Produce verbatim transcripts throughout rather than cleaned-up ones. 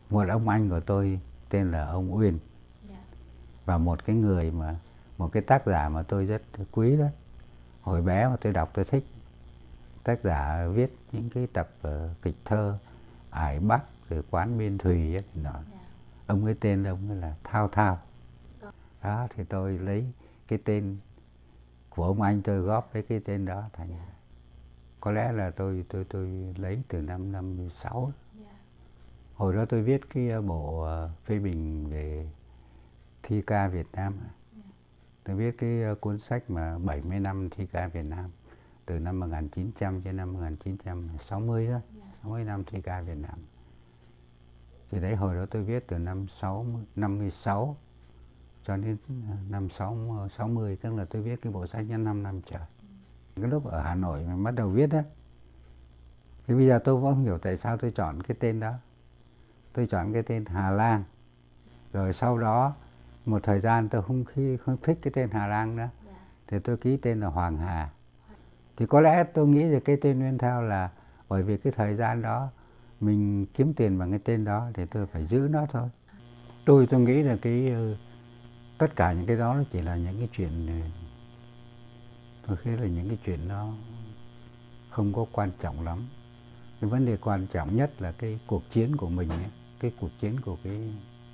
một ông anh của tôi tên là ông Uyên, và một cái người mà một cái tác giả mà tôi rất quý đó. Hồi bé mà tôi đọc tôi thích. Tác giả viết những cái tập uh, kịch thơ Ải Bắc rồi Quán Biên Thùy ấy, thì nó, ông ấy tên ông ấy là Thao Thao. Đó thì tôi lấy cái tên của ông anh tôi góp với cái tên đó thành, có lẽ là tôi tôi tôi lấy từ năm năm sáu. Hồi đó tôi viết cái bộ uh, phê bình về thi ca Việt Nam. Tôi viết cái cuốn sách mà bảy mươi năm thi ca Việt Nam, từ năm một nghìn chín trăm đến năm một nghìn chín trăm sáu mươi đó, sáu mươi năm thi ca Việt Nam. Thì đấy, hồi đó tôi viết từ năm năm mươi sáu cho đến năm sáu mươi, tức là tôi viết cái bộ sách nhân năm năm trời. Cái lúc ở Hà Nội mà bắt đầu viết đó, thì bây giờ tôi cũng không hiểu tại sao tôi chọn cái tên đó. Tôi chọn cái tên Hà Lang. Rồi sau đó một thời gian tôi không khi không thích cái tên Hà Lang nữa, thì tôi ký tên là Hoàng Hà. Thì có lẽ tôi nghĩ là cái tên Nguyên Thao là bởi vì cái thời gian đó mình kiếm tiền bằng cái tên đó thì tôi phải giữ nó thôi. Tôi tôi nghĩ là cái tất cả những cái đó nó chỉ là những cái chuyện, tôi nghĩ là những cái chuyện nó không có quan trọng lắm. Cái vấn đề quan trọng nhất là cái cuộc chiến của mình ấy, cái cuộc chiến của cái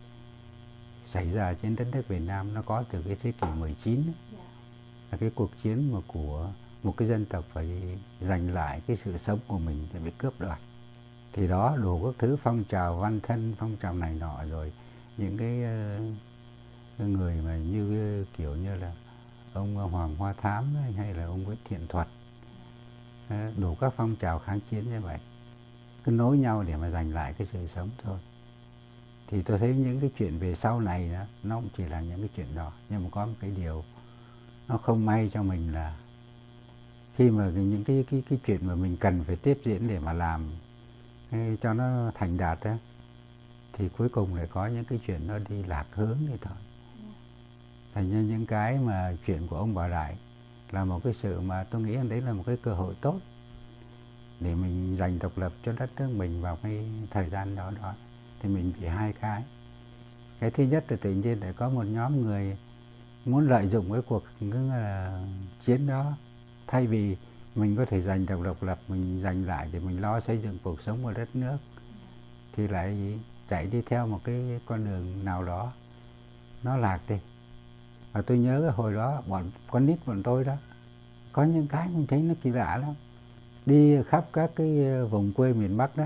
xảy ra trên đất nước Việt Nam, nó có từ cái thế kỷ mười chín ấy. Là cái cuộc chiến mà của một cái dân tộc phải giành lại cái sự sống của mình để bị cướp đoạt. Thì đó đủ các thứ phong trào văn thân, phong trào này nọ, rồi những cái, cái người mà như kiểu như là ông Hoàng Hoa Thám ấy, hay là ông Nguyễn Thiện Thuật, đủ các phong trào kháng chiến như vậy, cứ nối nhau để mà giành lại cái sự sống thôi. Thì tôi thấy những cái chuyện về sau này đó, nó cũng chỉ là những cái chuyện đó. Nhưng mà có một cái điều nó không may cho mình là khi mà những cái cái cái chuyện mà mình cần phải tiếp diễn để mà làm cho nó thành đạt đó, thì cuối cùng lại có những cái chuyện nó đi lạc hướng thì thôi. Thành ra những cái mà chuyện của ông Bảo Đại là một cái sự mà tôi nghĩ đấy là một cái cơ hội tốt để mình giành độc lập cho đất nước mình vào cái thời gian đó đó. Thì mình bị hai cái. Cái thứ nhất là tự nhiên lại có một nhóm người muốn lợi dụng cái cuộc cái chiến đó, thay vì mình có thể giành độc độc lập, mình giành lại để mình lo xây dựng cuộc sống của đất nước, thì lại chạy đi theo một cái con đường nào đó nó lạc đi. Và tôi nhớ cái hồi đó bọn con nít bọn tôi đó, có những cái mình thấy nó kỳ lạ lắm. Đi khắp các cái vùng quê miền Bắc đó,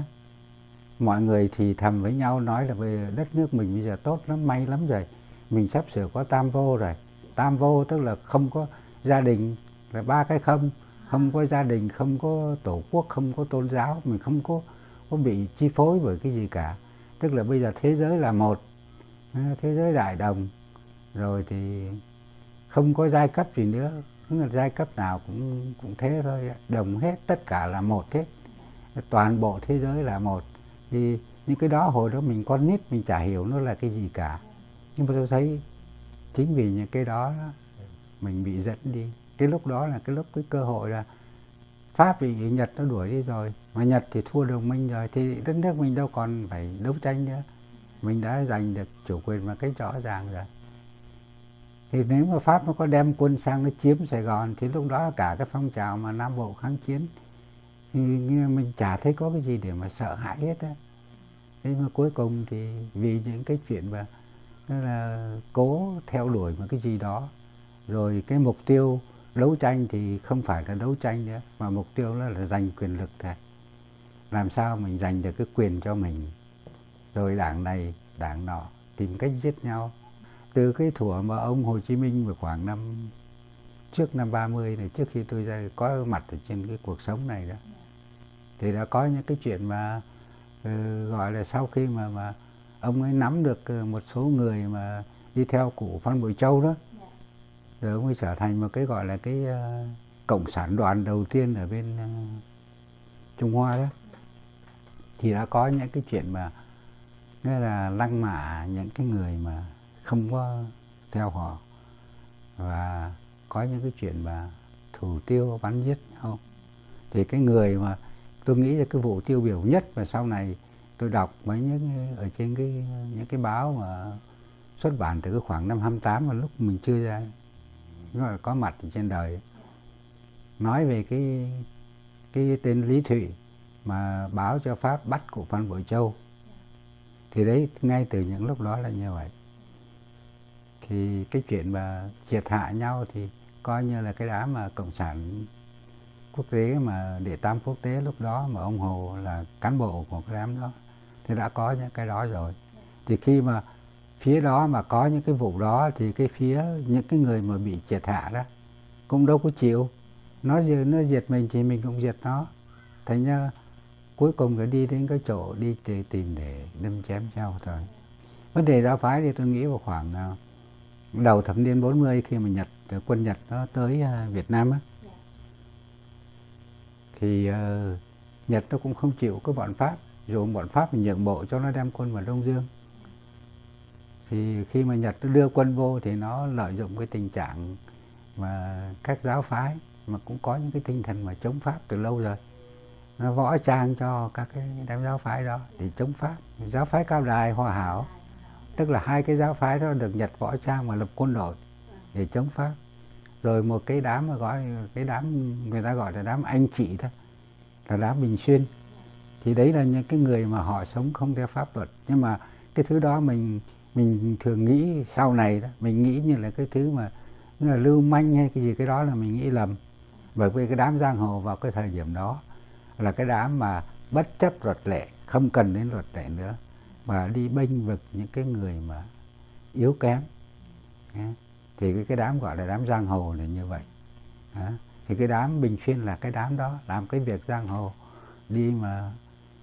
mọi người thì thầm với nhau nói là về đất nước mình bây giờ tốt lắm, may lắm rồi, mình sắp sửa có tam vô rồi. Tam vô tức là không có gia đình, là ba cái không, không có gia đình, không có tổ quốc, không có tôn giáo, mình không có, có bị chi phối bởi cái gì cả. Tức là bây giờ thế giới là một, thế giới đại đồng, rồi thì không có giai cấp gì nữa, nhưng mà giai cấp nào cũng cũng thế thôi, đồng hết, tất cả là một hết, toàn bộ thế giới là một. Thì những cái đó hồi đó mình con nít mình chả hiểu nó là cái gì cả, nhưng mà tôi thấy chính vì những cái đó mình bị dẫn đi. Cái lúc đó là cái lúc cái cơ hội là Pháp bị Nhật nó đuổi đi rồi, mà Nhật thì thua đồng minh rồi, thì đất nước mình đâu còn phải đấu tranh nữa, mình đã giành được chủ quyền một cách rõ ràng rồi. Thì nếu mà Pháp nó có đem quân sang nó chiếm Sài Gòn thì lúc đó cả cái phong trào mà Nam Bộ kháng chiến thì mình chả thấy có cái gì để mà sợ hãi hết á. Thế mà cuối cùng thì vì những cái chuyện mà là cố theo đuổi một cái gì đó, rồi cái mục tiêu đấu tranh thì không phải là đấu tranh nữa, mà mục tiêu là, là giành quyền lực thôi. Làm sao mình giành được cái quyền cho mình, rồi đảng này đảng nọ tìm cách giết nhau. Từ cái thuở mà ông Hồ Chí Minh vào khoảng năm trước năm ba mươi này, trước khi tôi ra có mặt ở trên cái cuộc sống này đó, thì đã có những cái chuyện mà uh, gọi là sau khi mà mà ông ấy nắm được uh, một số người mà đi theo cụ Phan Bội Châu đó, rồi ông ấy trở thành một cái gọi là cái uh, cộng sản đoàn đầu tiên ở bên uh, Trung Hoa đó, thì đã có những cái chuyện mà nghĩa là lăng mạ những cái người mà không có theo họ, và có những cái chuyện mà thủ tiêu bắn giết nhau. Thì cái người mà tôi nghĩ là cái vụ tiêu biểu nhất và sau này tôi đọc mấy những ở trên cái những cái báo mà xuất bản từ cái khoảng năm hai mươi tám mà lúc mình chưa ra gọi là có mặt trên đời, nói về cái cái tên Lý Thụy mà báo cho Pháp bắt cụ Phan Bội Châu. Thì đấy, ngay từ những lúc đó là như vậy. Thì cái chuyện mà triệt hạ nhau thì coi như là cái đám mà cộng sản quốc tế mà đệ tam quốc tế lúc đó mà ông Hồ là cán bộ của cái đám đó thì đã có những cái đó rồi. Thì khi mà phía đó mà có những cái vụ đó thì cái phía những cái người mà bị triệt hạ đó cũng đâu có chịu. Nó nó diệt mình thì mình cũng diệt nó. Thành ra cuối cùng phải đi đến cái chỗ đi tìm để đâm chém nhau thôi. Vấn đề giáo phái thì tôi nghĩ vào khoảng đầu thập niên bốn mươi khi mà Nhật quân Nhật nó tới Việt Nam á, thì uh, Nhật nó cũng không chịu cái bọn Pháp, dù bọn Pháp mình nhượng bộ cho nó đem quân vào Đông Dương. Thì khi mà Nhật nó đưa quân vô thì nó lợi dụng cái tình trạng mà các giáo phái mà cũng có những cái tinh thần mà chống Pháp từ lâu rồi, nó võ trang cho các cái đám giáo phái đó để chống Pháp. Giáo phái Cao Đài, Hòa Hảo, tức là hai cái giáo phái đó được Nhật võ trang và lập quân đội để chống Pháp. Rồi một cái đám mà gọi cái đám người ta gọi là đám anh chị đó, là đám Bình Xuyên. Thì đấy là những cái người mà họ sống không theo pháp luật. Nhưng mà cái thứ đó mình mình thường nghĩ sau này đó, mình nghĩ như là cái thứ mà như là lưu manh hay cái gì, cái đó là mình nghĩ lầm. Bởi vì cái đám giang hồ vào cái thời điểm đó là cái đám mà bất chấp luật lệ, không cần đến luật lệ nữa, mà đi bênh vực những cái người mà yếu kém. Thì cái, cái đám gọi là đám giang hồ là như vậy. Thì cái đám Bình Xuyên là cái đám đó làm cái việc giang hồ, đi mà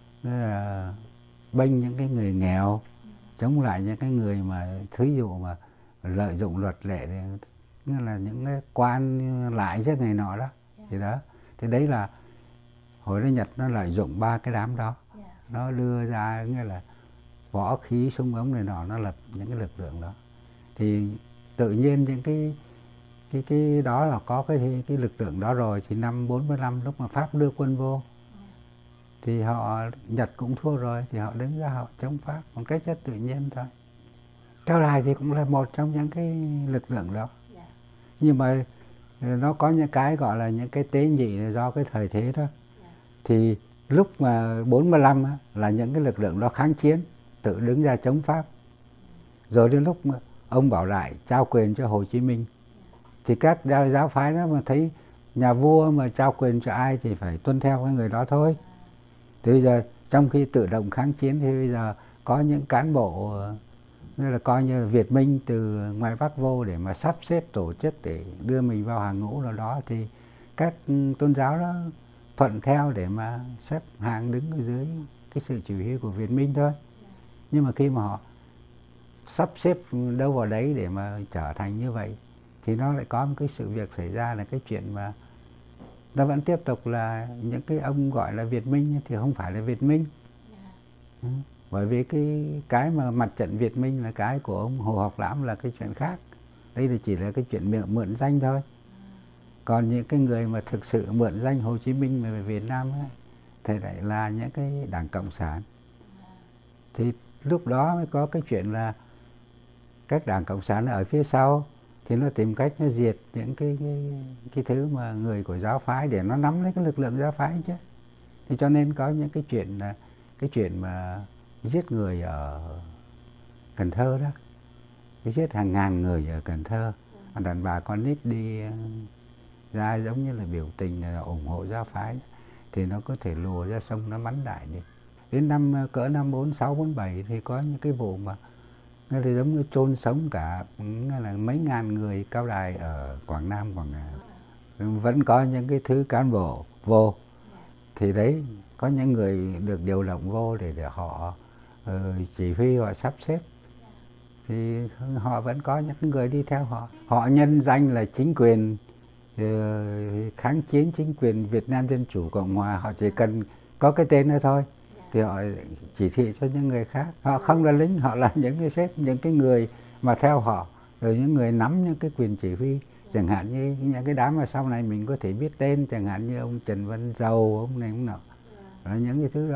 là bênh những cái người nghèo, chống lại những cái người mà thí dụ mà lợi dụng luật lệ, như là những cái quan lại chứ này nọ đó. Thì đó, thì đấy là hồi đó Nhật nó lợi dụng ba cái đám đó, nó đưa ra nghĩa là võ khí súng ống này nọ, nó lập những cái lực lượng đó. Thì tự nhiên những cái cái cái đó là có cái cái lực lượng đó rồi. Thì năm bốn mươi lăm lúc mà Pháp đưa quân vô thì họ Nhật cũng thua rồi, thì họ đứng ra họ chống Pháp một cách rất tự nhiên thôi. Cao Đài thì cũng là một trong những cái lực lượng đó. Nhưng mà nó có những cái gọi là những cái tế nhị do cái thời thế đó. Thì lúc mà bốn mươi lăm á, là những cái lực lượng đó kháng chiến, tự đứng ra chống Pháp. Rồi đến lúc mà ông Bảo Đại trao quyền cho Hồ Chí Minh, thì các giáo phái đó mà thấy nhà vua mà trao quyền cho ai thì phải tuân theo cái người đó thôi. Thì bây giờ trong khi tự động kháng chiến thì bây giờ có những cán bộ như là coi như là Việt Minh từ ngoài Bắc vô để mà sắp xếp tổ chức để đưa mình vào hàng ngũ nào đó, thì các tôn giáo đó thuận theo để mà xếp hàng đứng ở dưới cái sự chỉ huy của Việt Minh thôi. Nhưng mà khi mà họ sắp xếp đâu vào đấy để mà trở thành như vậy, thì nó lại có một cái sự việc xảy ra là cái chuyện mà nó vẫn tiếp tục là những cái ông gọi là Việt Minh thì không phải là Việt Minh. Ừ. Bởi vì cái cái mà mặt trận Việt Minh là cái của ông Hồ Học Lãm là cái chuyện khác. Đây là chỉ là cái chuyện mượn, mượn danh thôi. Còn những cái người mà thực sự mượn danh Hồ Chí Minh mà về Việt Nam ấy, thì lại là những cái đảng Cộng sản. Thì lúc đó mới có cái chuyện là các đảng Cộng sản ở phía sau thì nó tìm cách nó diệt những cái, cái, cái thứ mà người của giáo phái để nó nắm lấy cái lực lượng giáo phái chứ. Thì cho nên có những cái chuyện là cái chuyện mà giết người ở Cần Thơ đó, cái giết hàng ngàn người ở Cần Thơ, đàn bà con nít đi ra giống như là biểu tình là ủng hộ giáo phái, thì nó có thể lùa ra sông nó bắn đại đi. Đến năm cỡ năm bốn sáu bốn bảy thì có những cái vụ mà nó thì giống như chôn sống cả là mấy ngàn người Cao Đài ở Quảng Nam, Quảng Nam. Vẫn có những cái thứ cán bộ vô, thì đấy có những người được điều động vô để để họ uh, chỉ huy, họ sắp xếp, thì họ vẫn có những người đi theo họ. Họ nhân danh là chính quyền uh, kháng chiến, chính quyền Việt Nam Dân Chủ Cộng Hòa, họ chỉ cần có cái tên đó thôi thì họ chỉ thị cho những người khác. Họ không là lính, họ là những cái sếp, những cái người mà theo họ, rồi những người nắm những cái quyền chỉ huy. Chẳng hạn như những cái đám mà sau này mình có thể biết tên, chẳng hạn như ông Trần Văn Dầu, ông này ông nọ, là những cái thứ đó.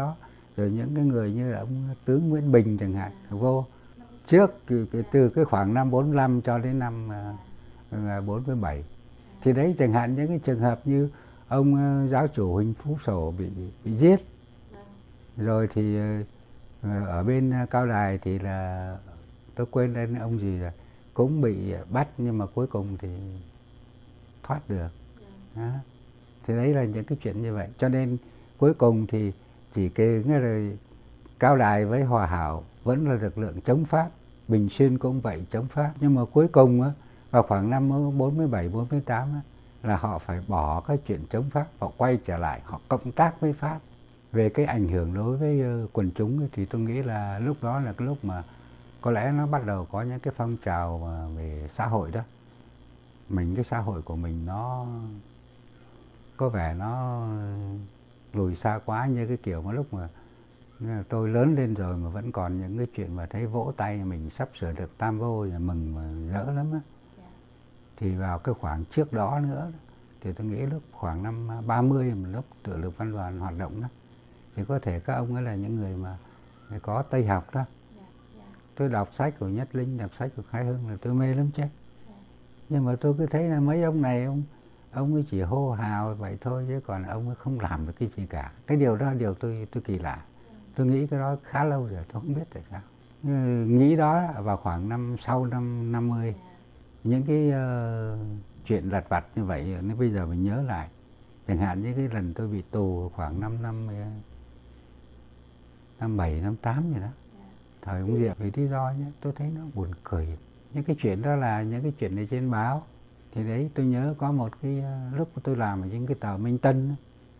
rồi những cái người như là ông tướng Nguyễn Bình chẳng hạn vô trước từ cái khoảng năm bốn lăm cho đến năm bốn mươi bảy. Thì đấy chẳng hạn những cái trường hợp như ông giáo chủ Huỳnh Phú Sổ bị bị giết, rồi thì ở bên Cao Đài thì là tôi quên tên ông gì rồi cũng bị bắt, nhưng mà cuối cùng thì thoát được. Đó. Thì đấy là những cái chuyện như vậy, cho nên cuối cùng thì chỉ cái nghĩa là Cao Đài với Hòa Hảo vẫn là lực lượng chống Pháp, Bình Xuyên cũng vậy chống Pháp, nhưng mà cuối cùng á, vào khoảng năm bốn mươi bảy bốn mươi tám á, là họ phải bỏ cái chuyện chống Pháp, họ quay trở lại, họ cộng tác với Pháp. Về cái ảnh hưởng đối với quần chúng ấy, thì tôi nghĩ là lúc đó là cái lúc mà có lẽ nó bắt đầu có những cái phong trào về xã hội đó. Mình cái xã hội của mình nó có vẻ nó lùi xa quá, như cái kiểu mà lúc mà tôi lớn lên rồi mà vẫn còn những cái chuyện mà thấy vỗ tay mình sắp sửa được tam vô là mừng mà rỡ lắm á. Thì vào cái khoảng trước đó nữa thì tôi nghĩ lúc khoảng năm ba mươi mà lúc Tự lực Văn đoàn hoạt động đó, thì có thể các ông ấy là những người mà có Tây học đó. Tôi đọc sách của Nhất Linh, đọc sách của Khai Hưng là tôi mê lắm chứ. Nhưng mà tôi cứ thấy là mấy ông này ông ông ấy chỉ hô hào vậy thôi, chứ còn ông ấy không làm được cái gì cả. Cái điều đó là điều tôi tôi kỳ lạ. Tôi nghĩ cái đó khá lâu rồi, tôi không biết tại sao. Nghĩ đó vào khoảng năm sau năm năm mươi, những cái uh, chuyện lặt vặt như vậy nếu bây giờ mình nhớ lại, chẳng hạn như cái lần tôi bị tù khoảng năm năm năm bảy năm tám gì đó, thời ông Diệm, vì lý do nhé, tôi thấy nó buồn cười. Những cái chuyện đó là những cái chuyện này trên báo. Thì đấy tôi nhớ có một cái uh, lúc tôi làm ở những cái tờ Minh Tân,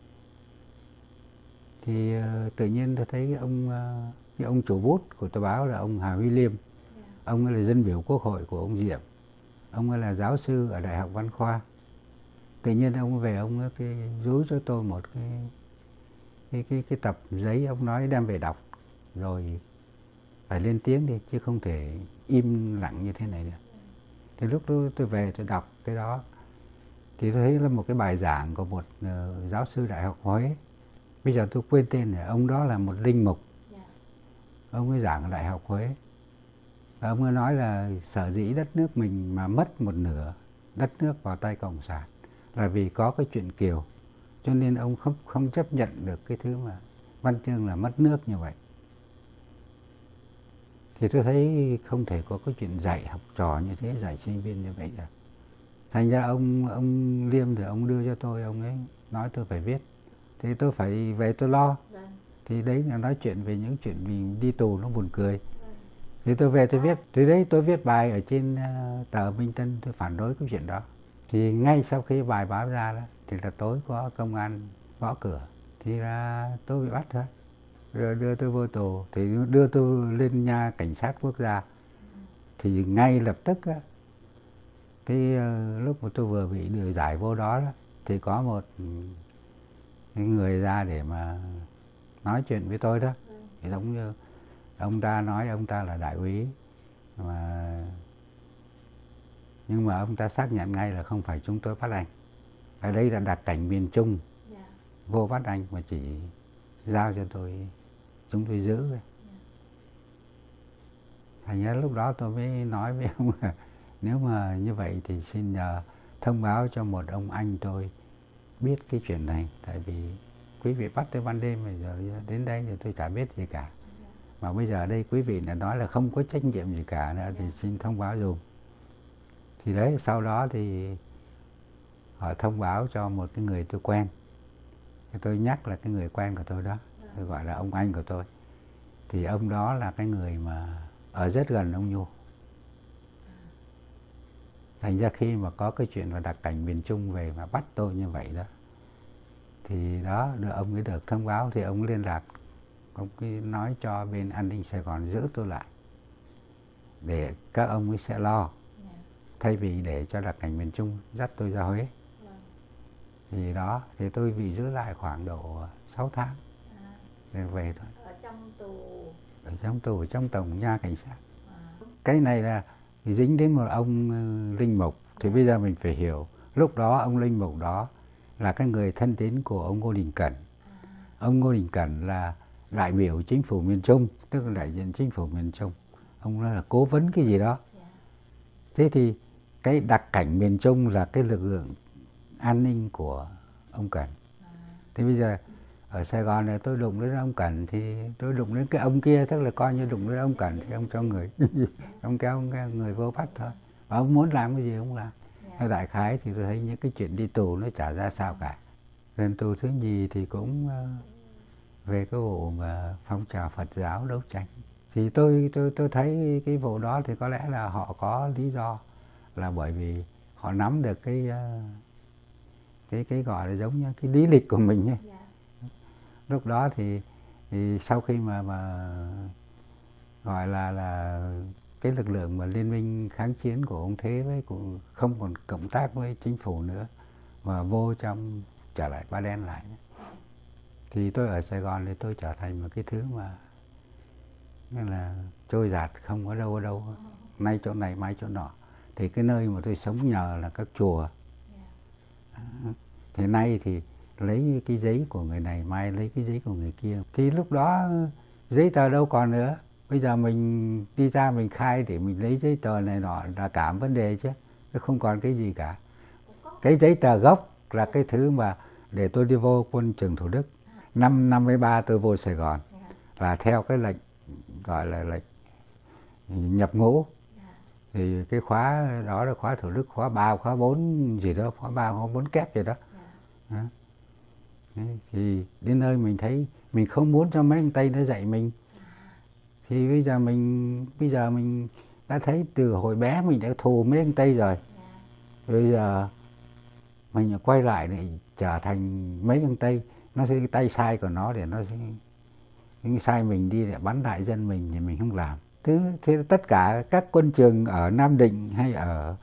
thì uh, tự nhiên tôi thấy cái ông uh, cái ông chủ bút của tờ báo là ông Hà Huy Liêm. Ông ấy là dân biểu quốc hội của ông Diệm, ông ấy là giáo sư ở Đại học Văn Khoa. Tự nhiên ông về ông ấy cái dúi cho tôi một cái cái cái cái tập giấy, ông nói đem về đọc rồi phải lên tiếng đi, chứ không thể im lặng như thế này nữa. Thì lúc tôi, tôi về tôi đọc cái đó thì tôi thấy là một cái bài giảng của một uh, giáo sư Đại học Huế. Bây giờ tôi quên tên rồi, ông đó là một linh mục. Ông ấy giảng ở Đại học Huế. Và ông ấy nói là sở dĩ đất nước mình mà mất một nửa đất nước vào tay Cộng sản là vì có cái chuyện Kiều. Cho nên ông không không chấp nhận được cái thứ mà văn chương là mất nước như vậy. Thì tôi thấy không thể có cái chuyện dạy học trò như thế, dạy sinh viên như vậy được. Thành ra ông ông Liêm thì ông đưa cho tôi, ông ấy nói tôi phải viết. Thì tôi phải về tôi lo. Thì đấy là nói chuyện về những chuyện mình đi tù nó buồn cười. Thì tôi về tôi viết, từ đấy tôi viết bài ở trên uh, tờ Minh Tân, tôi phản đối cái chuyện đó. Thì ngay sau khi bài báo ra đó, thì là tối có công an gõ cửa, thì là tôi bị bắt thôi. Rồi đưa tôi vô tù, thì đưa tôi lên nha cảnh sát quốc gia. Thì ngay lập tức á, cái uh, lúc mà tôi vừa bị đưa giải vô đó, đó thì có một cái người ra để mà nói chuyện với tôi đó. Thì giống như ông ta nói ông ta là đại úy, mà nhưng mà ông ta xác nhận ngay là không phải chúng tôi bắt anh. Ở đây là đặc cảnh miền Trung, yeah. Vô bắt anh mà chỉ giao cho tôi, chúng tôi giữ. Yeah. Thành ra lúc đó tôi mới nói với ông là nếu mà như vậy thì xin nhờ thông báo cho một ông anh tôi biết cái chuyện này. Tại vì quý vị bắt tôi ban đêm rồi, rồi đến đây thì tôi chả biết gì cả. Mà bây giờ đây quý vị đã nói là không có trách nhiệm gì cả nữa, thì xin thông báo dùm. Thì đấy, sau đó thì họ thông báo cho một cái người tôi quen. Thì tôi nhắc là cái người quen của tôi đó, tôi gọi là ông anh của tôi. Thì ông đó là cái người mà ở rất gần ông Nhu. Thành ra khi mà có cái chuyện là đặc cảnh miền Trung về mà bắt tôi như vậy đó, thì đó, ông ấy được thông báo thì ông liên lạc, ông ấy nói cho bên an ninh Sài Gòn giữ tôi lại, để các ông ấy sẽ lo, yeah. Thay vì để cho đặc cảnh miền Trung dắt tôi ra Huế. Yeah. Thì đó, thì tôi bị giữ lại khoảng độ sáu tháng, à. Để về thôi. Ở trong tù? Ở trong tù, trong tổng nha cảnh sát. À. Cái này là dính đến một ông uh, linh mục, thì yeah. Bây giờ mình phải hiểu, lúc đó ông linh mục đó là cái người thân tín của ông Ngô Đình Cẩn. À. Ông Ngô Đình Cẩn là đại biểu chính phủ miền Trung, tức là đại diện chính phủ miền Trung. Ông nói là cố vấn cái gì đó. Thế thì cái đặc cảnh miền Trung là cái lực lượng an ninh của ông Cẩn. Thế bây giờ ở Sài Gòn này tôi đụng đến ông Cẩn thì tôi đụng đến cái ông kia, tức là coi như đụng đến ông Cẩn thì ông cho người ông kéo người vô bắt thôi. Và ông muốn làm cái gì ông làm. Theo đại khái thì tôi thấy những cái chuyện đi tù nó chả ra sao cả. Lần tù thứ nhì thì cũng về cái vụ mà phong trào Phật giáo đấu tranh. Thì tôi tôi tôi thấy cái vụ đó thì có lẽ là họ có lý do, là bởi vì họ nắm được cái cái cái gọi là giống như cái lý lịch của mình ấy. Yeah. Lúc đó thì, thì sau khi mà mà gọi là là cái lực lượng mà liên minh kháng chiến của ông Thế với cũng không còn cộng tác với chính phủ nữa mà vô trong trở lại Ba Đen lại, thì tôi ở Sài Gòn thì tôi trở thành một cái thứ mà nên là trôi dạt, không có đâu ở đâu, nay chỗ này mai chỗ nọ. Thì cái nơi mà tôi sống nhờ là các chùa. Thì nay thì lấy cái giấy của người này, mai lấy cái giấy của người kia. Thì lúc đó giấy tờ đâu còn nữa. Bây giờ mình đi ra mình khai để mình lấy giấy tờ này nọ là cả vấn đề chứ. Nó không còn cái gì cả. Cái giấy tờ gốc là cái thứ mà để tôi đi vô quân trường Thủ Đức. Năm năm mươi ba tôi vô Sài Gòn là theo cái lệnh gọi là lệnh nhập ngũ. Thì cái khóa đó là khóa Thủ Đức, khóa ba, khóa bốn gì đó, khóa ba, khóa bốn kép gì đó. Yeah. Thì đến nơi mình thấy mình không muốn cho mấy anh Tây nó dạy mình. Thì bây giờ mình bây giờ mình đã thấy từ hồi bé mình đã thù mấy anh Tây rồi. Yeah. Bây giờ mình quay lại để trở thành mấy anh Tây, nó sẽ cái tay sai của nó để nó sẽ những sai mình đi để bắn đại dân mình thì mình không làm. Thứ thế tất cả các quân trường ở Nam Định hay ở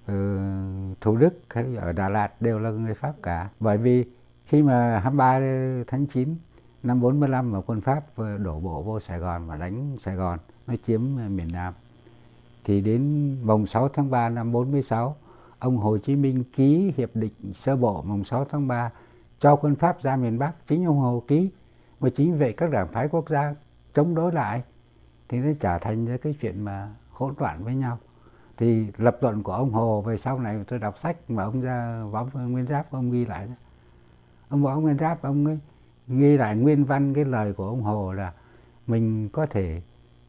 uh, Thủ Đức hay ở Đà Lạt đều là người Pháp cả. Bởi vì khi mà hai mươi ba tháng chín năm bốn mươi lăm mà quân Pháp đổ bộ vô Sài Gòn và đánh Sài Gòn, nó chiếm miền Nam, thì đến mùng sáu tháng ba năm bốn mươi sáu, ông Hồ Chí Minh ký hiệp định sơ bộ mùng sáu tháng ba cho quân Pháp ra miền Bắc. Chính ông Hồ ký, mà chính vậy các đảng phái quốc gia chống đối lại, thì nó trở thành cái chuyện mà hỗn loạn với nhau. Thì lập luận của ông Hồ về sau này tôi đọc sách mà ông ra Võ Nguyên Giáp ông ghi lại đó. Ông Võ Nguyên Giáp ông ấy ghi lại nguyên văn cái lời của ông Hồ là mình có thể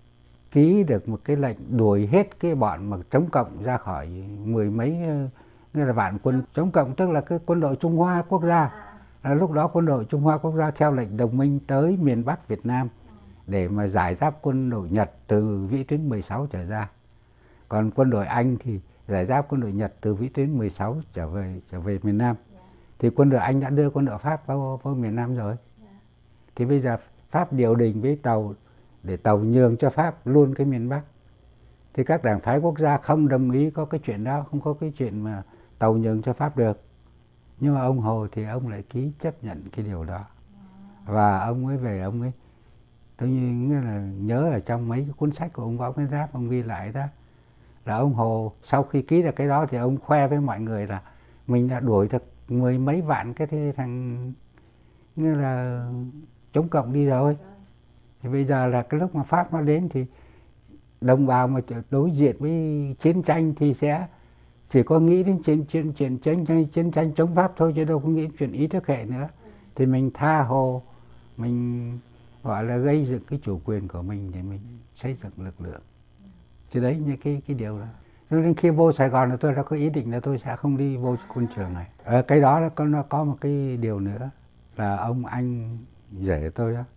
ký được một cái lệnh đuổi hết cái bọn mà chống cộng ra khỏi mười mấy nghĩa là vạn quân chống cộng, tức là cái quân đội Trung Hoa Quốc gia. Là lúc đó quân đội Trung Hoa Quốc gia theo lệnh đồng minh tới miền Bắc Việt Nam để mà giải giáp quân đội Nhật từ vĩ tuyến mười sáu trở ra. Còn quân đội Anh thì giải giáp quân đội Nhật từ vĩ tuyến mười sáu trở về trở về miền Nam. Thì quân đội Anh đã đưa quân đội Pháp vào, vào miền Nam rồi. Thì bây giờ Pháp điều đình với tàu để tàu nhường cho Pháp luôn cái miền Bắc. Thì các đảng phái quốc gia không đồng ý có cái chuyện đó, không có cái chuyện mà tàu nhường cho Pháp được. Nhưng mà ông Hồ thì ông lại ký chấp nhận cái điều đó. Và ông ấy về ông ấy, tôi như là nhớ ở trong mấy cái cuốn sách của ông Võ Nguyên Giáp ông ghi lại đó, là ông Hồ sau khi ký được cái đó thì ông khoe với mọi người là mình đã đuổi được mười mấy vạn cái thằng như là chống cộng đi rồi. Thì bây giờ là cái lúc mà Pháp nó đến thì đồng bào mà đối diện với chiến tranh thì sẽ chỉ có nghĩ đến chiến chiến chiến chiến tranh chiến tranh chống Pháp thôi, chứ đâu có nghĩ chuyện ý thức hệ nữa. Thì mình tha hồ, mình gọi là gây dựng cái chủ quyền của mình để mình xây dựng lực lượng. Thì đấy những cái cái điều đó. Cho nên khi vô Sài Gòn là tôi đã có ý định là tôi sẽ không đi vô quân trường này. Ở cái đó nó có, nó có một cái điều nữa là ông anh rể tôi đó,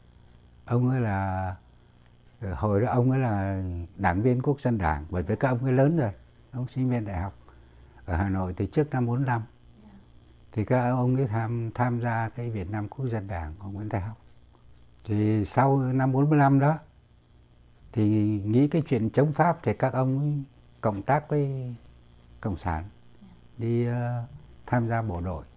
ông ấy là hồi đó ông ấy là đảng viên Quốc dân Đảng, bởi vì các ông ấy lớn rồi, ông sinh viên đại học ở Hà Nội từ trước năm bốn mươi lăm. Thì các ông ấy tham tham gia cái Việt Nam Quốc dân Đảng của Nguyễn Đại Học. Thì sau năm bốn mươi lăm đó thì nghĩ cái chuyện chống Pháp thì các ông ấy cộng tác với Cộng sản đi uh, tham gia bộ đội.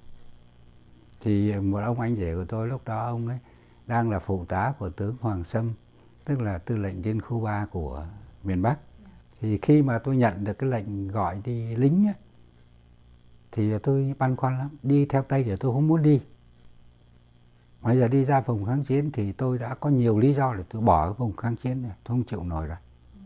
Thì một ông anh rể của tôi lúc đó ông ấy đang là phụ tá của tướng Hoàng Sâm, tức là tư lệnh Liên khu ba của miền Bắc. Thì khi mà tôi nhận được cái lệnh gọi đi lính ấy, thì tôi băn khoăn lắm, đi theo Tây thì tôi không muốn đi. Bây giờ đi ra vùng kháng chiến thì tôi đã có nhiều lý do để tôi bỏ cái vùng kháng chiến này, tôi không chịu nổi rồi.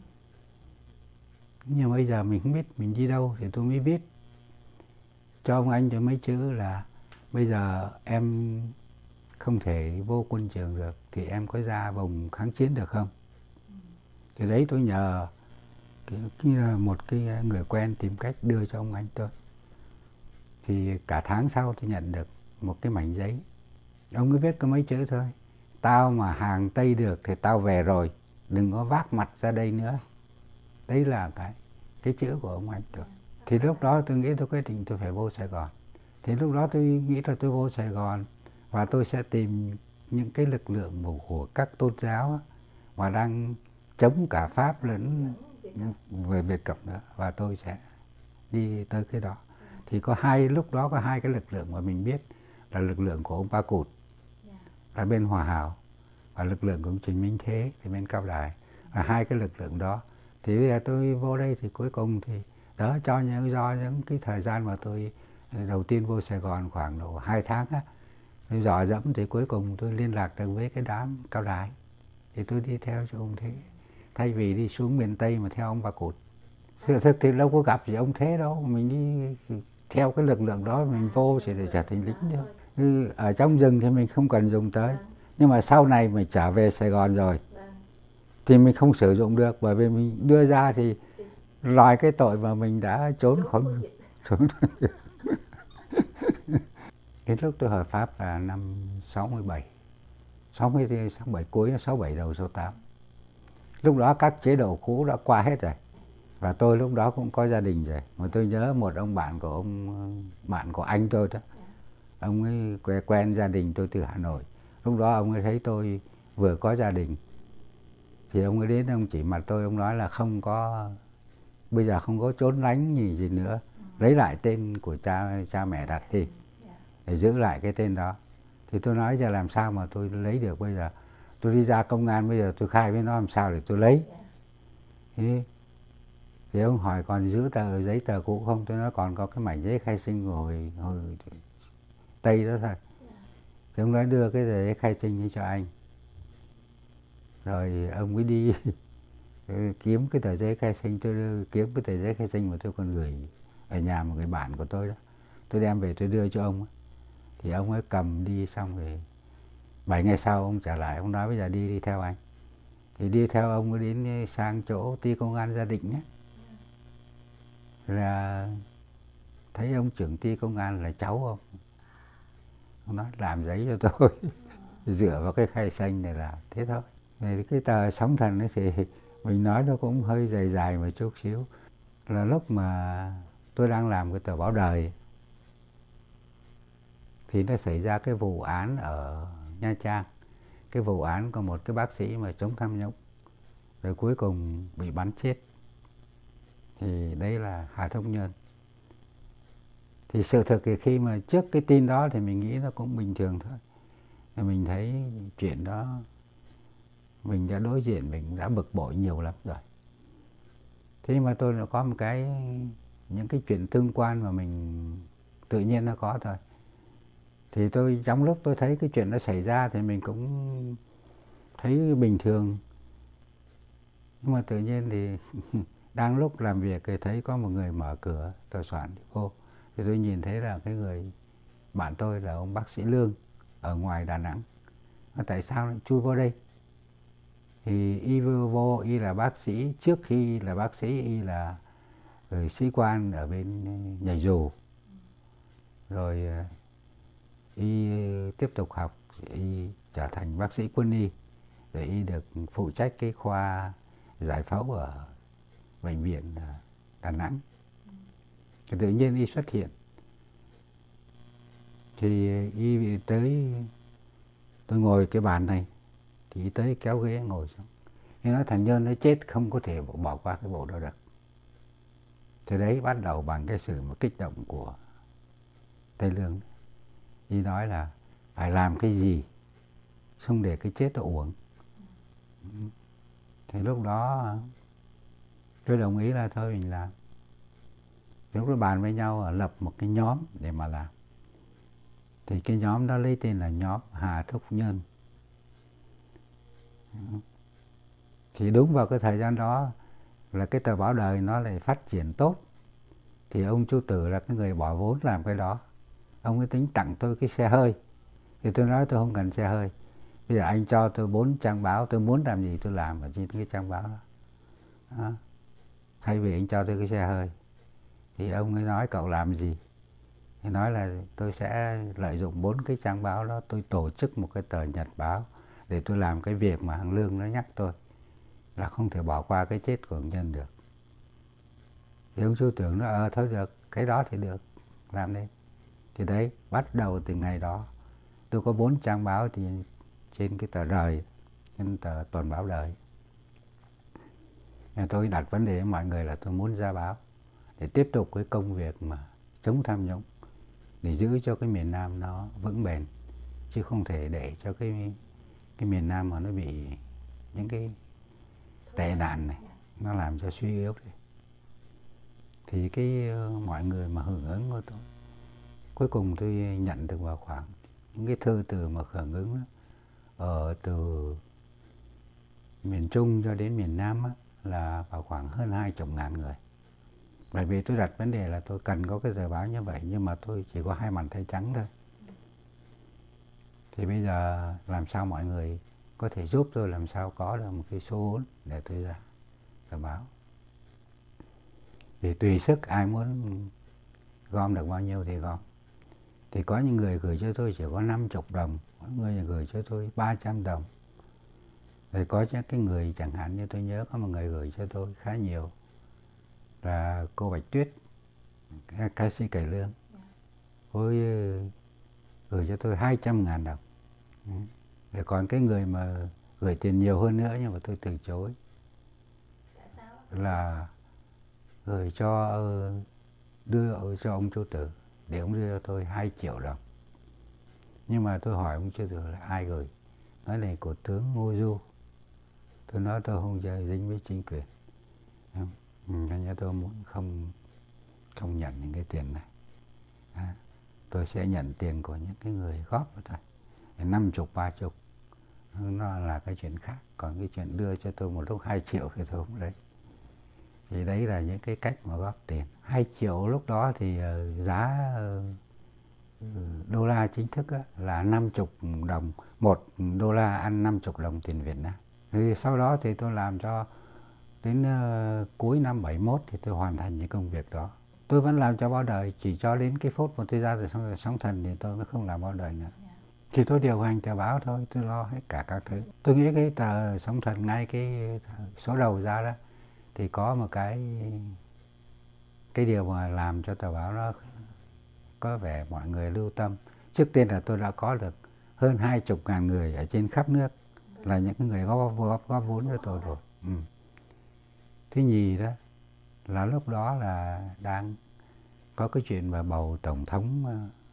Nhưng bây giờ mình không biết mình đi đâu thì tôi mới biết cho ông anh cho mấy chữ là bây giờ em không thể vô quân trường được thì em có ra vùng kháng chiến được không? Thì đấy tôi nhờ cái, cái, một cái người quen tìm cách đưa cho ông anh tôi. Thì cả tháng sau tôi nhận được một cái mảnh giấy. Ông ấy viết có mấy chữ thôi: tao mà hàng Tây được thì tao về rồi, đừng có vác mặt ra đây nữa. Đấy là cái cái chữ của ông anh tôi. Thì lúc đó tôi nghĩ tôi quyết định tôi phải vô Sài Gòn. Thì lúc đó tôi nghĩ là tôi vô Sài Gòn và tôi sẽ tìm những cái lực lượng của các tôn giáo mà đang chống cả Pháp lẫn về Việt Cộng nữa, và tôi sẽ đi tới cái đó. Thì có hai, lúc đó có hai cái lực lượng mà mình biết là lực lượng của ông Ba Cụt là bên Hòa Hảo và lực lượng của ông Trịnh Minh Thế thì bên Cao Đài. Là hai cái lực lượng đó. Thì bây giờ tôi vô đây thì cuối cùng thì đó, cho những do những cái thời gian mà tôi đầu tiên vô Sài Gòn khoảng độ hai tháng á, tôi dò dẫm thì cuối cùng tôi liên lạc được với cái đám Cao Đài. Thì tôi đi theo cho ông Thế, thay vì đi xuống miền Tây mà theo ông Ba Cụt. Sự thực thì đâu có gặp gì ông Thế đâu, mình đi theo cái lực lượng đó mình vô chỉ để trở thành lính thôi. Ừ, ở trong rừng thì mình không cần dùng tới, nhưng mà sau này mình trở về Sài Gòn rồi thì mình không sử dụng được, bởi vì mình đưa ra thì loại cái tội mà mình đã trốn khỏi trốn. Đến lúc tôi hồi Pháp là năm sáu mươi bảy, sáu mươi bảy cuối, sáu bảy đầu sáu tám. Lúc đó các chế độ cũ đã qua hết rồi và tôi lúc đó cũng có gia đình rồi. Mà tôi nhớ một ông bạn của ông bạn của anh tôi đó, ông ấy quen, quen gia đình tôi từ Hà Nội. Lúc đó ông ấy thấy tôi vừa có gia đình thì ông ấy đến, ông chỉ mặt tôi, ông nói là không có, bây giờ không có trốn lánh gì gì nữa, lấy lại tên của cha cha mẹ đặt đi để giữ lại cái tên đó. Thì tôi nói giờ làm sao mà tôi lấy được, bây giờ tôi đi ra công an, bây giờ tôi khai với nó làm sao để tôi lấy. Thì, thì ông hỏi còn giữ tờ giấy tờ cũ không? Tôi nói còn có cái mảnh giấy khai sinh của hồi, hồi Tây đó thôi. Thì ông nói đưa cái giấy khai sinh cho anh. Rồi ông mới đi kiếm cái tờ giấy khai sinh, tôi đưa, kiếm cái tờ giấy khai sinh mà tôi còn gửi ở nhà một người bạn của tôi đó. Tôi đem về tôi đưa cho ông. Thì ông ấy cầm đi xong rồi bảy ngày sau ông trở lại, ông nói bây giờ đi đi theo anh. Thì đi theo ông ấy đến sang chỗ ty công an Gia Định ấy. Là thấy ông trưởng ty công an là cháu ông. Ông nói làm giấy cho tôi. Dựa vào cái khai sinh này là thế thôi. Thì cái tờ Sóng Thần ấy thì mình nói nó cũng hơi dài dài một chút xíu. Là lúc mà tôi đang làm cái tờ Báo Đời thì nó xảy ra cái vụ án ở Nha Trang. Cái vụ án có một cái bác sĩ mà chống tham nhũng rồi cuối cùng bị bắn chết. Thì đấy là Hà Thúc Nhơn. Thì sự thực thì khi mà trước cái tin đó thì mình nghĩ nó cũng bình thường thôi. Thì mình thấy chuyện đó mình đã đối diện, mình đã bực bội nhiều lắm rồi. Thế mà tôi đã có một cái, những cái chuyện tương quan mà mình tự nhiên nó có thôi. Thì tôi trong lúc tôi thấy cái chuyện nó xảy ra thì mình cũng thấy bình thường. Nhưng mà tự nhiên thì đang lúc làm việc thì thấy có một người mở cửa tòa soạn đi vô. Thì tôi nhìn thấy là cái người bạn tôi là ông bác sĩ Lương ở ngoài Đà Nẵng. Mà tại sao lại chui vô đây? Thì y vô, y là bác sĩ, trước khi là bác sĩ y là người sĩ quan ở bên nhảy dù. Rồi y tiếp tục học, y trở thành bác sĩ quân y. Rồi y được phụ trách cái khoa giải phẫu ở bệnh viện Đà Nẵng. Thì tự nhiên y xuất hiện. Thì y tới, tôi ngồi cái bàn này, thì y tới kéo ghế ngồi xuống. Y nói thằng Nhơn nó chết không có thể bỏ qua cái bộ đó được. Thì đấy bắt đầu bằng cái sự mà kích động của Tây Lương. Y nói là phải làm cái gì, không để cái chết nó uổng. Thì lúc đó tôi đồng ý là thôi mình làm. Lúc đó bàn với nhau lập một cái nhóm để mà làm. Thì cái nhóm đó lấy tên là nhóm Hà Thúc Nhân. Thì đúng vào cái thời gian đó là cái tờ báo Đời nó lại phát triển tốt. Thì ông Chu Tử là cái người bỏ vốn làm cái đó. Ông ấy tính tặng tôi cái xe hơi. Thì tôi nói tôi không cần xe hơi. Bây giờ anh cho tôi bốn trang báo, tôi muốn làm gì tôi làm ở trên cái trang báo đó. Đó. Thay vì anh cho tôi cái xe hơi. Thì ông ấy nói cậu làm gì? Thì nói là tôi sẽ lợi dụng bốn cái trang báo đó, tôi tổ chức một cái tờ nhật báo để tôi làm cái việc mà thằng Lương nó nhắc tôi là không thể bỏ qua cái chết của Nhân được. Thì ông Chu Tưởng nó ờ thôi được, cái đó thì được, làm đi. Thì đấy, bắt đầu từ ngày đó tôi có bốn trang báo thì trên cái tờ Đời, trên tờ Tuần Báo Đời. Tôi đặt vấn đề với mọi người là tôi muốn ra báo để tiếp tục cái công việc mà chống tham nhũng, để giữ cho cái miền Nam nó vững bền, chứ không thể để cho cái cái miền Nam mà nó bị những cái tệ nạn này nó làm cho suy yếu đi. Thì cái uh, mọi người mà hưởng ứng của tôi, cuối cùng tôi nhận được vào khoảng những cái thư từ mà hưởng ứng đó, ở từ miền Trung cho đến miền Nam á, là vào khoảng hơn hai chục ngàn người. Bởi vì tôi đặt vấn đề là tôi cần có cái tờ báo như vậy, nhưng mà tôi chỉ có hai bàn tay trắng thôi. Thì bây giờ làm sao mọi người có thể giúp tôi làm sao có được một cái số vốn để tôi ra tờ báo. Thì tùy sức ai muốn gom được bao nhiêu thì gom. Thì có những người gửi cho tôi chỉ có năm mươi đồng, có người gửi cho tôi ba trăm đồng. Rồi có những cái người chẳng hạn như tôi nhớ có một người gửi cho tôi khá nhiều là cô Bạch Tuyết, ca sĩ cải lương. Cô ấy gửi cho tôi hai trăm ngàn đồng. Rồi còn cái người mà gửi tiền nhiều hơn nữa nhưng mà tôi từ chối là gửi cho đưa cho ông Chu Tử để ông đưa cho tôi hai triệu đồng. Nhưng mà tôi hỏi ông Chu Tử là ai gửi, nói là của tướng Ngô Du. Tôi nói tôi không chơi dính với chính quyền, thành ra tôi muốn không không nhận những cái tiền này. À, tôi sẽ nhận tiền của những cái người góp vào thôi, năm chục ba chục nó là cái chuyện khác. Còn cái chuyện đưa cho tôi một lúc hai triệu thì tôi không lấy. Thì đấy là những cái cách mà góp tiền. Hai triệu lúc đó thì uh, giá uh, đô la chính thức á, là năm mươi đồng. Một đô la ăn năm mươi đồng tiền Việt Nam. Thì sau đó thì tôi làm cho đến uh, cuối năm bảy mốt thì tôi hoàn thành những công việc đó. Tôi vẫn làm cho báo Đời, chỉ cho đến cái phút mà tôi ra từ sóng, sóng thần thì tôi mới không làm báo Đời nữa. Thì tôi điều hành tờ báo thôi, tôi lo hết cả các thứ. Tôi nghĩ cái tờ Sóng Thần ngay cái số đầu ra đó thì có một cái cái điều mà làm cho tờ báo nó có vẻ mọi người lưu tâm. Trước tiên là tôi đã có được hơn hai chục ngàn người ở trên khắp nước là những người góp góp góp vốn cho tôi rồi. Ừ. Thứ nhì đó là lúc đó là đang có cái chuyện mà bầu tổng thống,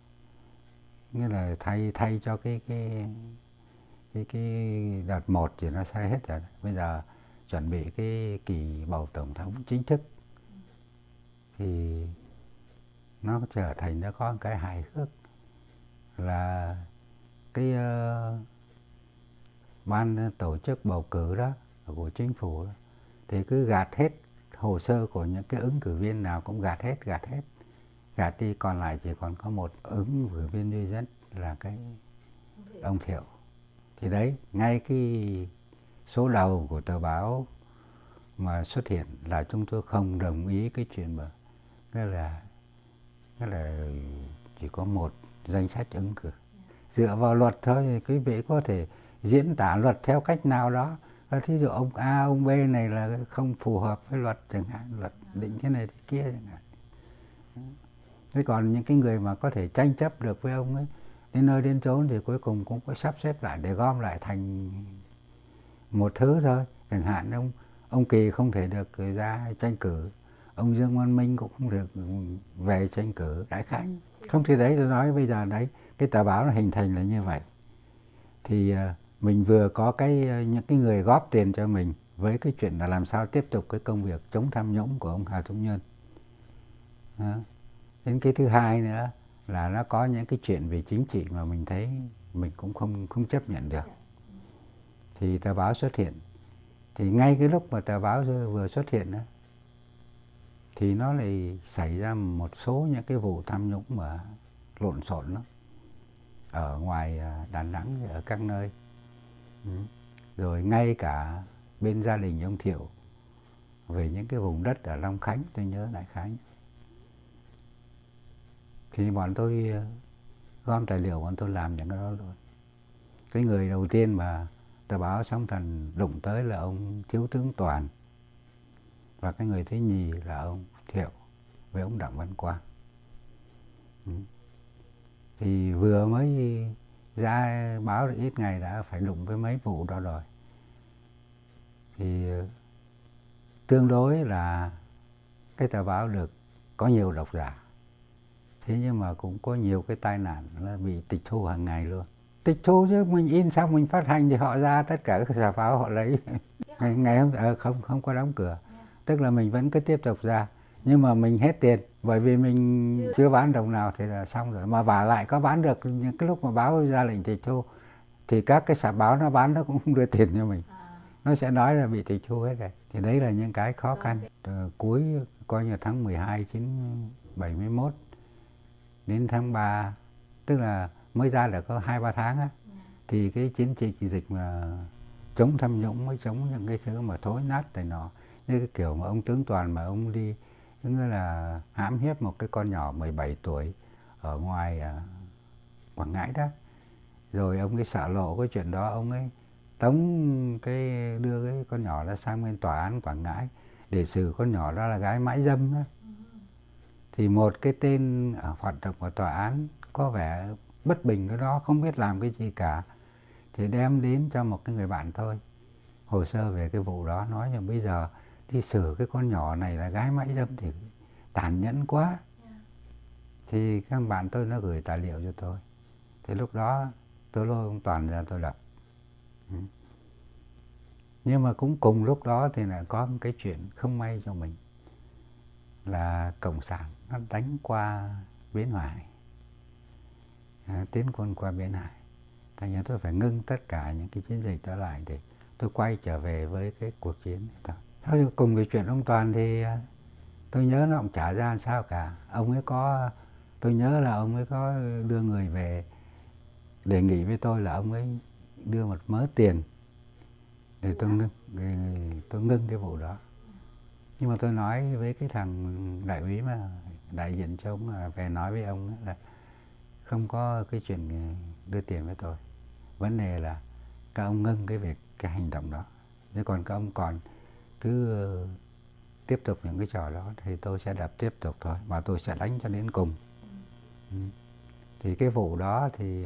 nghĩa là thay thay cho cái cái cái cái đợt một thì nó sai hết rồi. Bây giờ chuẩn bị cái kỳ bầu tổng thống chính thức thì nó trở thành nó có một cái hài hước là cái uh, ban tổ chức bầu cử đó của chính phủ đó, thì cứ gạt hết hồ sơ của những cái ứng cử viên nào cũng gạt hết gạt hết gạt đi, còn lại chỉ còn có một ứng cử viên duy nhất là cái ông Thiệu. Thì đấy, ngay cái số đầu của tờ báo mà xuất hiện là chúng tôi không đồng ý cái chuyện mà nghĩa là nghĩa là chỉ có một danh sách ứng cử. Dựa vào luật thôi thì quý vị có thể diễn tả luật theo cách nào đó. Thí dụ ông A, ông B này là không phù hợp với luật chẳng hạn, luật định thế này thế kia chẳng hạn. Thế còn những cái người mà có thể tranh chấp được với ông ấy, đến nơi đến chốn thì cuối cùng cũng có sắp xếp lại để gom lại thành một thứ thôi. Chẳng hạn ông ông Kỳ không thể được ra tranh cử, ông Dương Văn Minh cũng không được về tranh cử, đại khái. Không thì đấy tôi nói bây giờ đấy, cái tờ báo nó hình thành là như vậy. Thì mình vừa có cái những cái người góp tiền cho mình với cái chuyện là làm sao tiếp tục cái công việc chống tham nhũng của ông Hà Thúc Nhân. Đó. Đến cái thứ hai nữa là nó có những cái chuyện về chính trị mà mình thấy mình cũng không không chấp nhận được. Thì tờ báo xuất hiện. Thì ngay cái lúc mà tờ báo vừa xuất hiện đó, thì nó lại xảy ra một số những cái vụ tham nhũng mà lộn xộn lắm. Ở ngoài Đà Nẵng, ở các nơi. Ừ. Rồi ngay cả bên gia đình ông Thiệu, về những cái vùng đất ở Long Khánh, tôi nhớ đại khái. Thì bọn tôi gom tài liệu, bọn tôi làm những cái đó rồi. Cái người đầu tiên mà tờ báo Sóng Thần đụng tới là ông Thiếu tướng Toàn. Và cái người thứ nhì là ông Thiệu với ông Đặng Văn Quang. Ừ. Thì vừa mới ra báo được ít ngày đã phải đụng với mấy vụ đó rồi. Thì tương đối là cái tờ báo được có nhiều độc giả. Thế nhưng mà cũng có nhiều cái tai nạn là bị tịch thu hàng ngày luôn. Tịch thu chứ mình in xong mình phát hành thì họ ra tất cả các tờ báo họ lấy. ngày, ngày hôm à, không không có đóng cửa. Tức là mình vẫn cứ tiếp tục ra. Nhưng mà mình hết tiền. Bởi vì mình chưa bán đồng nào thì là xong rồi. Mà vả lại có bán được những cái lúc mà báo ra lệnh tịch thu thì các cái sạp báo nó bán nó cũng không đưa tiền cho mình. Nó sẽ nói là bị tịch thu hết rồi. Thì đấy là những cái khó khăn. Từ cuối coi như tháng mười hai chín bảy mươi mốt đến tháng ba, tức là mới ra được có hai ba tháng á, thì cái chiến dịch dịch mà chống tham nhũng mới chống những cái thứ mà thối nát này nọ, như cái kiểu mà ông tướng Toàn mà ông đi như là hãm hiếp một cái con nhỏ mười bảy tuổi ở ngoài à, Quảng Ngãi đó. Rồi ông ấy xả lộ cái chuyện đó, ông ấy tống cái đưa cái con nhỏ đó sang bên tòa án Quảng Ngãi để xử con nhỏ đó là gái mãi dâm đó. Thì một cái tên ở hoạt động của tòa án có vẻ bất bình cái đó, không biết làm cái gì cả, thì đem đến cho một cái người bạn thôi hồ sơ về cái vụ đó, nói rằng bây giờ đi xử cái con nhỏ này là gái mãi dâm thì tàn nhẫn quá. Thì các bạn tôi nó gửi tài liệu cho tôi. Thì lúc đó tôi lôi ông Toàn ra tôi đọc. Ừ. Nhưng mà cũng cùng lúc đó thì lại có một cái chuyện không may cho mình, là Cộng sản nó đánh qua Bến Hải, à, tiến quân qua Bến Hải. Thành ra tôi phải ngưng tất cả những cái chiến dịch đó lại để tôi quay trở về với cái cuộc chiến này thôi. Cùng với chuyện ông Toàn thì tôi nhớ nó cũng chả ra sao cả. Ông ấy có, tôi nhớ là ông ấy có đưa người về đề nghị với tôi là ông ấy đưa một mớ tiền để tôi ngưng, để tôi ngưng cái vụ đó. Nhưng mà tôi nói với cái thằng đại úy mà đại diện cho ông về nói với ông là không có cái chuyện đưa tiền với tôi. Vấn đề là các ông ngưng cái việc, cái hành động đó. Chứ còn các ông còn cứ tiếp tục những cái trò đó thì tôi sẽ đập tiếp tục thôi, và tôi sẽ đánh cho đến cùng. Ừ. Thì cái vụ đó thì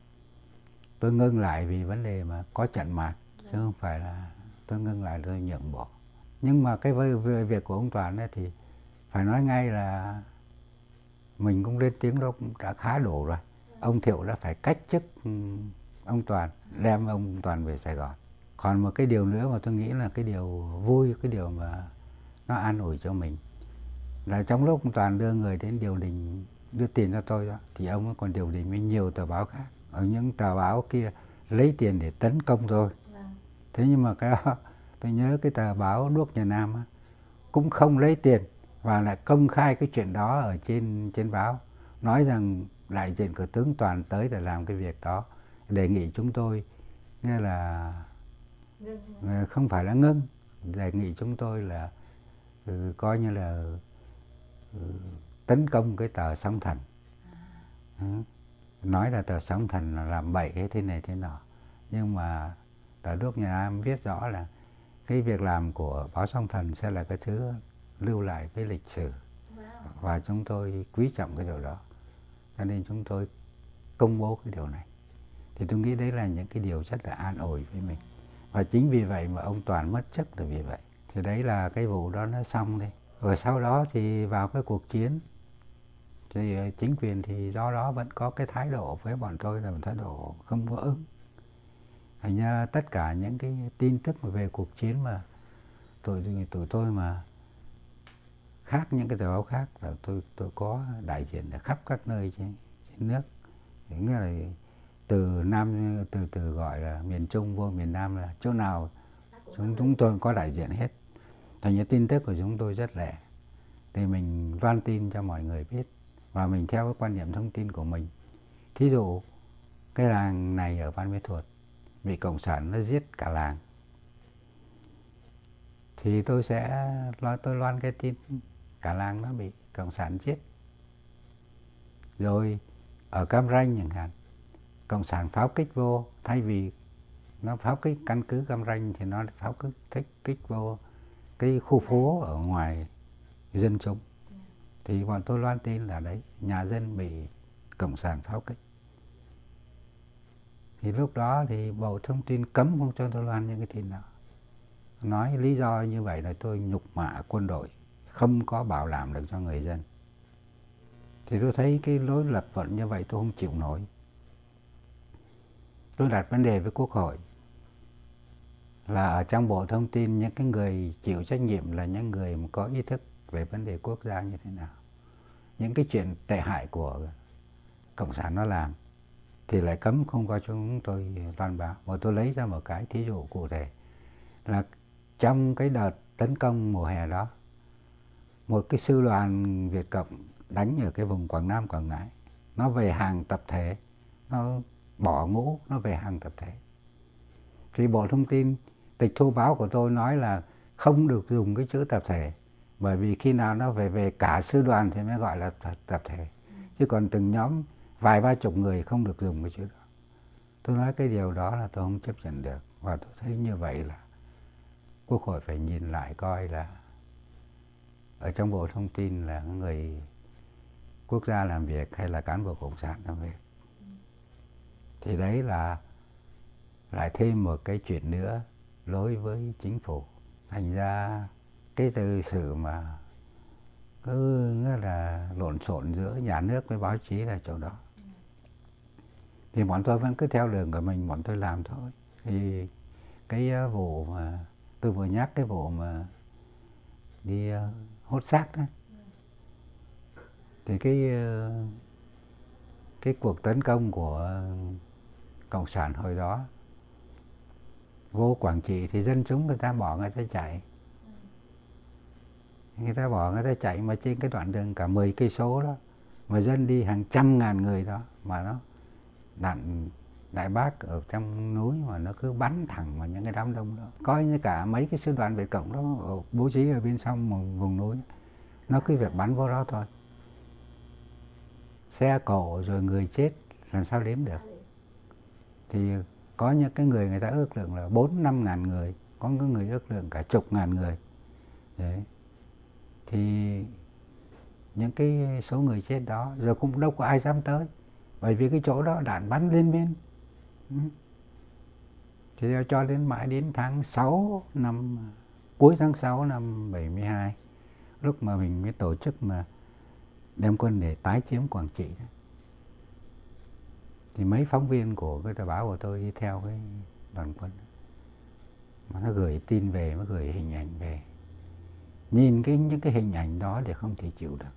tôi ngưng lại vì vấn đề mà có trận mạc, chứ không phải là tôi ngưng lại tôi nhượng bộ. Nhưng mà cái việc của ông Toàn ấy thì phải nói ngay là mình cũng lên tiếng đó cũng đã khá đủ rồi. Ông Thiệu đã phải cách chức ông Toàn, đem ông Toàn về Sài Gòn. Còn một cái điều nữa mà tôi nghĩ là cái điều vui, cái điều mà nó an ủi cho mình, là trong lúc ông Toàn đưa người đến điều đình, đưa tiền cho tôi đó, thì ông ấy còn điều đình với nhiều tờ báo khác. Ở những tờ báo kia lấy tiền để tấn công tôi. Thế nhưng mà cái đó, tôi nhớ cái tờ báo Đuốc Nhà Nam á, cũng không lấy tiền và lại công khai cái chuyện đó ở trên trên báo, nói rằng đại diện của tướng Toàn tới để làm cái việc đó, đề nghị chúng tôi nghĩa là ngưng. Không phải là ngưng, đề nghị chúng tôi là ừ, coi như là ừ, tấn công cái tờ Sóng Thần. Ừ. Nói là tờ Sóng Thần là làm bậy cái thế này thế nọ, nhưng mà tờ Đuốc Nhà Nam viết rõ là cái việc làm của báo Sóng Thần sẽ là cái thứ lưu lại với lịch sử. Wow. Và chúng tôi quý trọng cái điều đó, cho nên chúng tôi công bố cái điều này. Thì tôi nghĩ đấy là những cái điều rất là an ủi với mình. Và chính vì vậy mà ông Toàn mất chức là vì vậy. Thì đấy là cái vụ đó nó xong đi. Rồi sau đó thì vào cái cuộc chiến, thì chính quyền thì do đó vẫn có cái thái độ với bọn tôi là một thái độ không có ứng. Thành ra tất cả những cái tin tức về cuộc chiến mà tụi, tụi tôi mà khác những cái tờ báo khác là tôi tôi có đại diện ở khắp các nơi chứ trên nước. Nghĩa là từ Nam, từ từ gọi là miền Trung vô miền Nam là chỗ nào chúng chúng tôi có đại diện hết. Thành ra tin tức của chúng tôi rất lẻ, thì mình loan tin cho mọi người biết, và mình theo cái quan niệm thông tin của mình. Thí dụ cái làng này ở Ban Mê Thuột bị cộng sản nó giết cả làng, thì tôi sẽ loan tôi loan cái tin cả làng nó bị cộng sản giết. Rồi ở Cam Ranh chẳng hạn, cộng sản pháo kích vô, thay vì nó pháo kích căn cứ Cam Ranh thì nó pháo kích thích kích vô cái khu phố ở ngoài dân chúng. Thì bọn tôi loan tin là đấy, nhà dân bị cộng sản pháo kích. Thì lúc đó thì Bộ Thông tin cấm không cho tôi loan những cái tin đó. Nói lý do như vậy là tôi nhục mạ quân đội, không có bảo đảm được cho người dân. Thì tôi thấy cái lối lập luận như vậy tôi không chịu nổi. Tôi đặt vấn đề với Quốc hội là ở trong Bộ Thông tin, những cái người chịu trách nhiệm là những người mà có ý thức về vấn đề quốc gia như thế nào. Những cái chuyện tệ hại của cộng sản nó làm thì lại cấm không cho chúng tôi loan báo. Và tôi lấy ra một cái thí dụ cụ thể là trong cái đợt tấn công mùa hè đó, một cái sư đoàn Việt Cộng đánh ở cái vùng Quảng Nam, Quảng Ngãi, nó về hàng tập thể, nó bỏ ngũ, nó về hàng tập thể. Thì Bộ Thông tin tịch thu báo của tôi nói là không được dùng cái chữ tập thể, bởi vì khi nào nó về về cả sư đoàn thì mới gọi là tập thể, chứ còn từng nhóm vài ba chục người không được dùng cái chữ đó. Tôi nói cái điều đó là tôi không chấp nhận được, và tôi thấy như vậy là Quốc hội phải nhìn lại coi là ở trong Bộ Thông tin là người quốc gia làm việc hay là cán bộ cộng sản làm việc. Thì đấy là lại thêm một cái chuyện nữa đối với chính phủ. Thành ra cái từ sự mà cứ là lộn xộn giữa nhà nước với báo chí là chỗ đó. Thì bọn tôi vẫn cứ theo đường của mình, bọn tôi làm thôi. Thì cái vụ mà tôi vừa nhắc, cái vụ mà đi hốt xác đó, thì cái cái cuộc tấn công của cộng sản hồi đó vô Quảng Trị thì dân chúng người ta bỏ người ta chạy. Người ta bỏ người ta chạy mà trên cái đoạn đường cả mười cây số đó, mà dân đi hàng trăm ngàn người đó, mà nó đạn Đại Bác ở trong núi mà nó cứ bắn thẳng vào những cái đám đông đó. Coi như cả mấy cái sư đoàn Việt Cộng đó bố trí ở bên trong một vùng núi, nó cứ việc bắn vô đó thôi. Xe cộ rồi người chết làm sao đếm được. Thì có những cái người người ta ước lượng là bốn năm ngàn người, có những người ước lượng cả chục ngàn người. Đấy. Thì những cái số người chết đó rồi cũng đâu có ai dám tới, bởi vì cái chỗ đó đạn bắn liên miên. Ừ. Thì cho đến mãi đến tháng sáu năm, cuối tháng sáu năm bảy mươi hai, lúc mà mình mới tổ chức mà đem quân để tái chiếm Quảng Trị đó, thì mấy phóng viên của cái tờ báo của tôi đi theo cái đoàn quân, mà nó gửi tin về, nó gửi hình ảnh về. Nhìn cái những cái hình ảnh đó để không thể chịu được.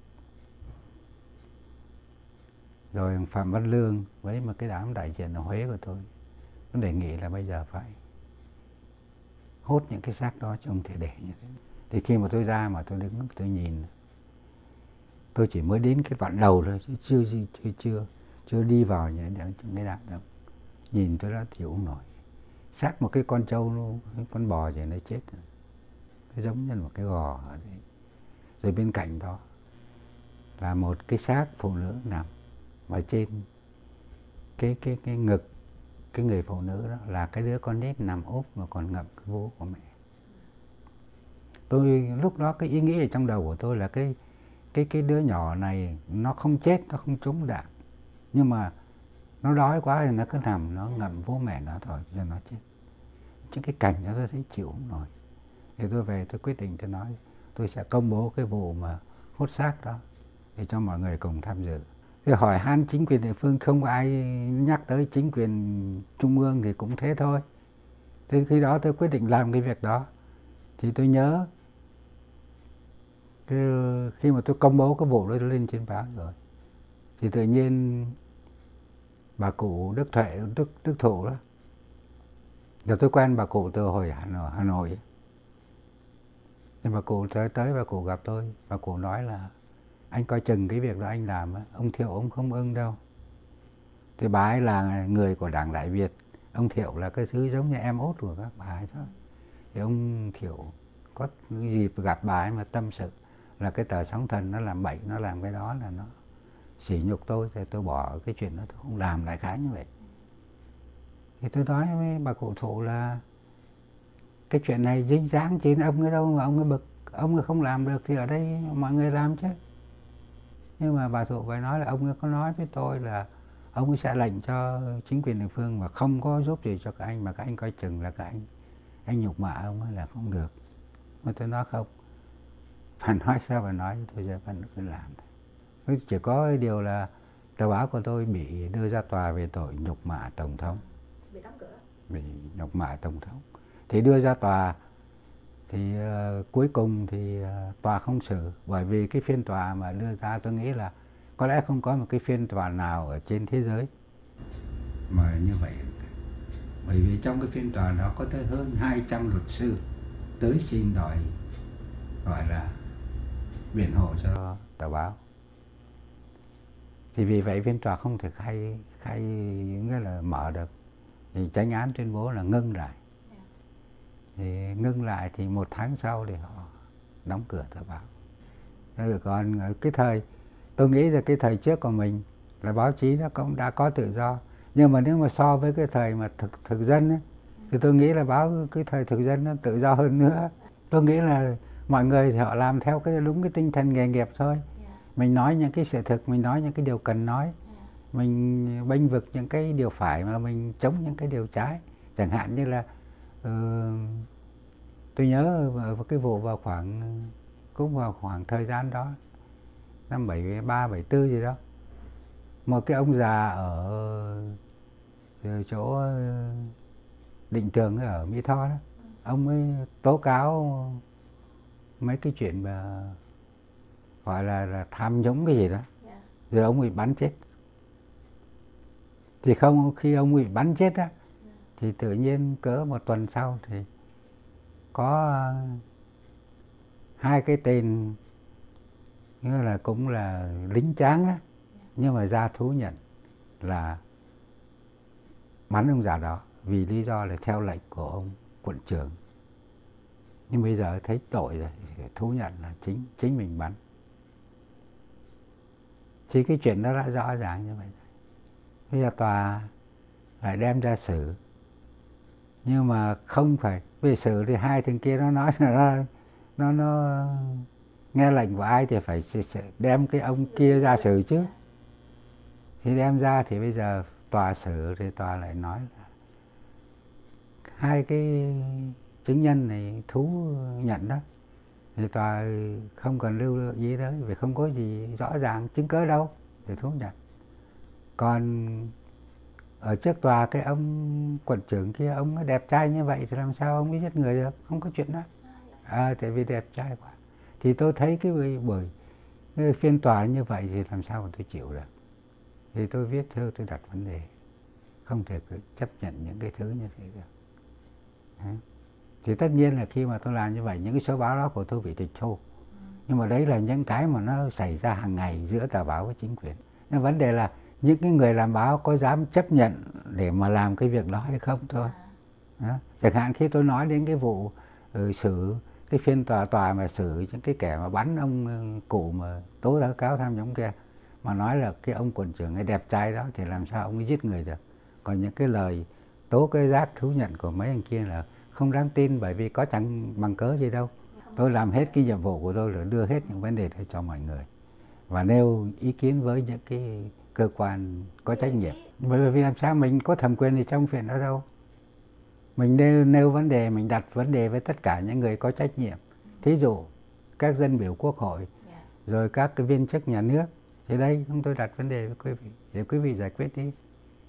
Rồi Phạm Văn Lương với một cái đám đại diện ở Huế của tôi, nó đề nghị là bây giờ phải hốt những cái xác đó chứ không thể để như thế. Thì khi mà tôi ra mà tôi đứng tôi nhìn, tôi chỉ mới đến cái đoạn đầu thôi, chứ chưa chưa chưa chưa đi vào những cái đạn đâu. Nhìn tôi đã chịu không nổi. Xác một cái con trâu, cái con bò thì nó chết, nó giống như một cái gò ở đây. Rồi bên cạnh đó là một cái xác phụ nữ nằm, và trên cái cái cái ngực cái người phụ nữ đó là cái đứa con nít nằm úp mà còn ngậm cái vú của mẹ. Tôi lúc đó cái ý nghĩ ở trong đầu của tôi là cái cái cái đứa nhỏ này nó không chết, nó không trúng đạn, nhưng mà nó đói quá thì nó cứ nằm nó ngậm vú mẹ nó thôi rồi nó chết. Chứ cái cảnh đó tôi thấy chịu không nổi. Thì tôi về tôi quyết định, tôi nói tôi sẽ công bố cái vụ mà hốt xác đó để cho mọi người cùng tham dự. Thì hỏi han chính quyền địa phương, không có ai nhắc tới chính quyền trung ương thì cũng thế thôi. Thế khi đó tôi quyết định làm cái việc đó. Thì tôi nhớ cái, khi mà tôi công bố cái vụ đó lên trên báo rồi, Thì tự nhiên bà cụ Đức Thuệ, Đức, Đức Thụ đó. Rồi tôi quen bà cụ từ hồi Hà Nội. Hà Nội. Nhưng bà cụ tới, tới bà cụ gặp tôi. Bà cụ nói là anh coi chừng cái việc đó anh làm, ông Thiệu ông không ưng đâu. Thì bà ấy là người của Đảng Đại Việt. Ông Thiệu là cái thứ giống như em út của các bà ấy thôi. Thì ông Thiệu có cái dịp gặp bà ấy mà tâm sự là cái tờ Sóng Thần nó làm bậy, nó làm cái đó là nó sỉ nhục tôi. Thì tôi bỏ cái chuyện đó, tôi không làm, lại khá như vậy. Thì tôi nói với bà cụ Thụ là cái chuyện này dính dáng trên ông ấy đâu mà ông ấy bực. Ông ấy không làm được thì ở đây mọi người làm chứ. Nhưng mà bà Thụ phải nói là ông ấy có nói với tôi là ông ấy sẽ lệnh cho chính quyền địa phương và không có giúp gì cho các anh, mà các anh coi chừng là các anh anh nhục mạ ông ấy là không được. Mà tôi nói không. Phải nói sao phải nói, tôi sẽ vẫn cứ làm. Chỉ có điều là tờ báo của tôi bị đưa ra tòa về tội nhục mạ Tổng thống. Bị đóng cửa. Bị nhục mạ Tổng thống. Thì đưa ra tòa thì uh, cuối cùng thì uh, tòa không xử. Bởi vì cái phiên tòa mà đưa ra tôi nghĩ là có lẽ không có một cái phiên tòa nào ở trên thế giới mà như vậy. Bởi vì trong cái phiên tòa đó có tới hơn hai trăm luật sư tới xin đòi, gọi là biện hộ cho tờ báo. Thì vì vậy phiên tòa không thể khai, khai nghĩa là mở được. Thì chánh án tuyên bố là ngưng lại. Thì ngưng lại thì một tháng sau thì họ đóng cửa tờ báo. Thế còn cái thời, tôi nghĩ là cái thời trước của mình là báo chí nó cũng đã có tự do. Nhưng mà nếu mà so với cái thời mà thực, thực dân ấy, thì tôi nghĩ là báo cái thời thực dân nó tự do hơn nữa. Tôi nghĩ là mọi người thì họ làm theo cái đúng cái tinh thần nghề nghiệp thôi. Mình nói những cái sự thực, mình nói những cái điều cần nói. Mình bênh vực những cái điều phải mà mình chống những cái điều trái. Chẳng hạn như là uh, tôi nhớ vào cái vụ vào khoảng, cũng vào khoảng thời gian đó, năm bảy ba, bảy tư gì đó. Một cái ông già ở, ở chỗ Định Tường ở Mỹ Tho đó, ông ấy tố cáo mấy cái chuyện mà gọi là, là tham nhũng cái gì đó. Rồi ông bị bắn chết. Thì không, khi ông bị bắn chết á, thì tự nhiên cỡ một tuần sau thì có hai cái tên như là cũng là lính tráng đó, nhưng mà ra thú nhận là bắn ông già đó vì lý do là theo lệnh của ông quận trưởng. Nhưng bây giờ thấy tội rồi, thú nhận là chính chính mình bắn. Thì cái chuyện đó đã rõ ràng như vậy. Bây giờ tòa lại đem ra xử. Nhưng mà không phải về xử thì hai thằng kia nó nói là nó, nó, nó nghe lệnh của ai thì phải đem cái ông kia ra xử chứ. Thì đem ra thì bây giờ tòa xử thì tòa lại nói là hai cái chứng nhân này thú nhận đó. Thì tòa không cần lưu ý đấy, vì không có gì rõ ràng chứng cớ đâu để thú nhận. Còn ở trước tòa cái ông quận trưởng kia, ông ấy đẹp trai như vậy thì làm sao ông ấy giết người được, không có chuyện đó. À, tại vì đẹp trai quá. Thì tôi thấy cái bởi, bởi cái phiên tòa như vậy thì làm sao mà tôi chịu được. Thì tôi viết thư tôi đặt vấn đề, không thể cứ chấp nhận những cái thứ như thế được. Đấy. Thì tất nhiên là khi mà tôi làm như vậy, những cái số báo đó của tôi bị tịch thu. Nhưng mà đấy là những cái mà nó xảy ra hàng ngày giữa tờ báo với chính quyền. Nhưng vấn đề là những cái người làm báo có dám chấp nhận để mà làm cái việc đó hay không thôi. Đó. Chẳng hạn khi tôi nói đến cái vụ ừ, xử, cái phiên tòa tòa mà xử những cái kẻ mà bắn ông cụ mà tố cáo tham nhũng kia, mà nói là cái ông quận trưởng ấy đẹp trai đó thì làm sao ông ấy giết người được. Còn những cái lời tố cái giác thú nhận của mấy anh kia là không đáng tin, bởi vì có chẳng bằng cớ gì đâu. Tôi làm hết cái nhiệm vụ của tôi là đưa hết những vấn đề đó cho mọi người và nêu ý kiến với những cái cơ quan có trách nhiệm. Bởi vì làm sao mình có thẩm quyền gì trong chuyện đó đâu. Mình nêu, nêu vấn đề, mình đặt vấn đề với tất cả những người có trách nhiệm. Thí dụ các dân biểu quốc hội, rồi các cái viên chức nhà nước. Thì đây chúng tôi đặt vấn đề với quý vị, để quý vị giải quyết đi.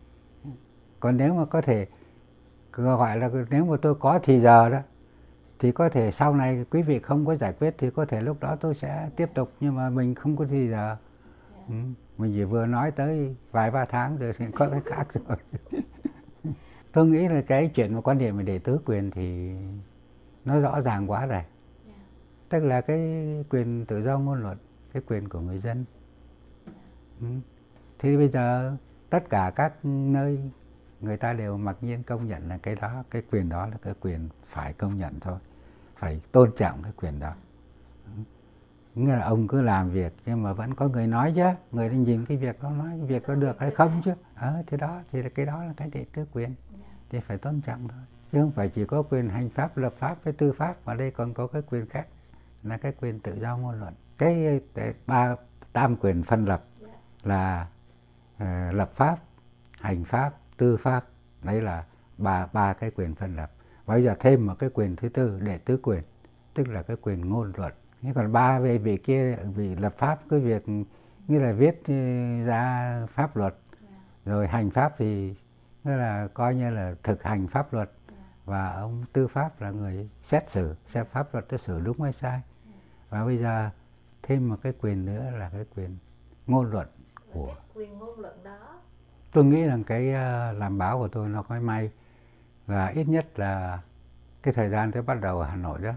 Còn nếu mà có thể gọi là nếu mà tôi có thì giờ đó, thì có thể sau này quý vị không có giải quyết thì có thể lúc đó tôi sẽ tiếp tục, nhưng mà mình không có thì giờ. Ừ. Mình chỉ vừa nói tới vài ba tháng rồi thì có cái khác rồi. Tôi nghĩ là cái chuyện mà quan điểm về đệ tứ quyền thì nó rõ ràng quá rồi. Tức là cái quyền tự do ngôn luận, cái quyền của người dân. Ừ. Thì bây giờ tất cả các nơi người ta đều mặc nhiên công nhận là cái đó, cái quyền đó là cái quyền phải công nhận thôi. Phải tôn trọng cái quyền đó. Nghĩa là ông cứ làm việc nhưng mà vẫn có người nói chứ, người ta nhìn cái việc đó nói cái việc đó được hay không chứ. Ờ, à, thì đó, thì cái đó là cái đệ tứ quyền. Thì phải tôn trọng thôi. Chứ không phải chỉ có quyền hành pháp, lập pháp với tư pháp, mà đây còn có cái quyền khác là cái quyền tự do ngôn luận. Cái, cái ba tam quyền phân lập là uh, lập pháp, hành pháp, tư pháp. Đấy là ba ba cái quyền phân lập. Và bây giờ thêm một cái quyền thứ tư, đệ tứ quyền, tức là cái quyền ngôn luận. Thế còn ba về vị kia, vì lập pháp cái việc như là viết ra pháp luật, rồi hành pháp thì nghĩa là coi như là thực hành pháp luật, và ông tư pháp là người xét xử, xem pháp luật nó xử đúng hay sai. Và bây giờ thêm một cái quyền nữa là cái quyền ngôn luận của cái quyền ngôn luận đó. Tôi nghĩ rằng cái làm báo của tôi nó có may là ít nhất là cái thời gian tôi bắt đầu ở Hà Nội đó,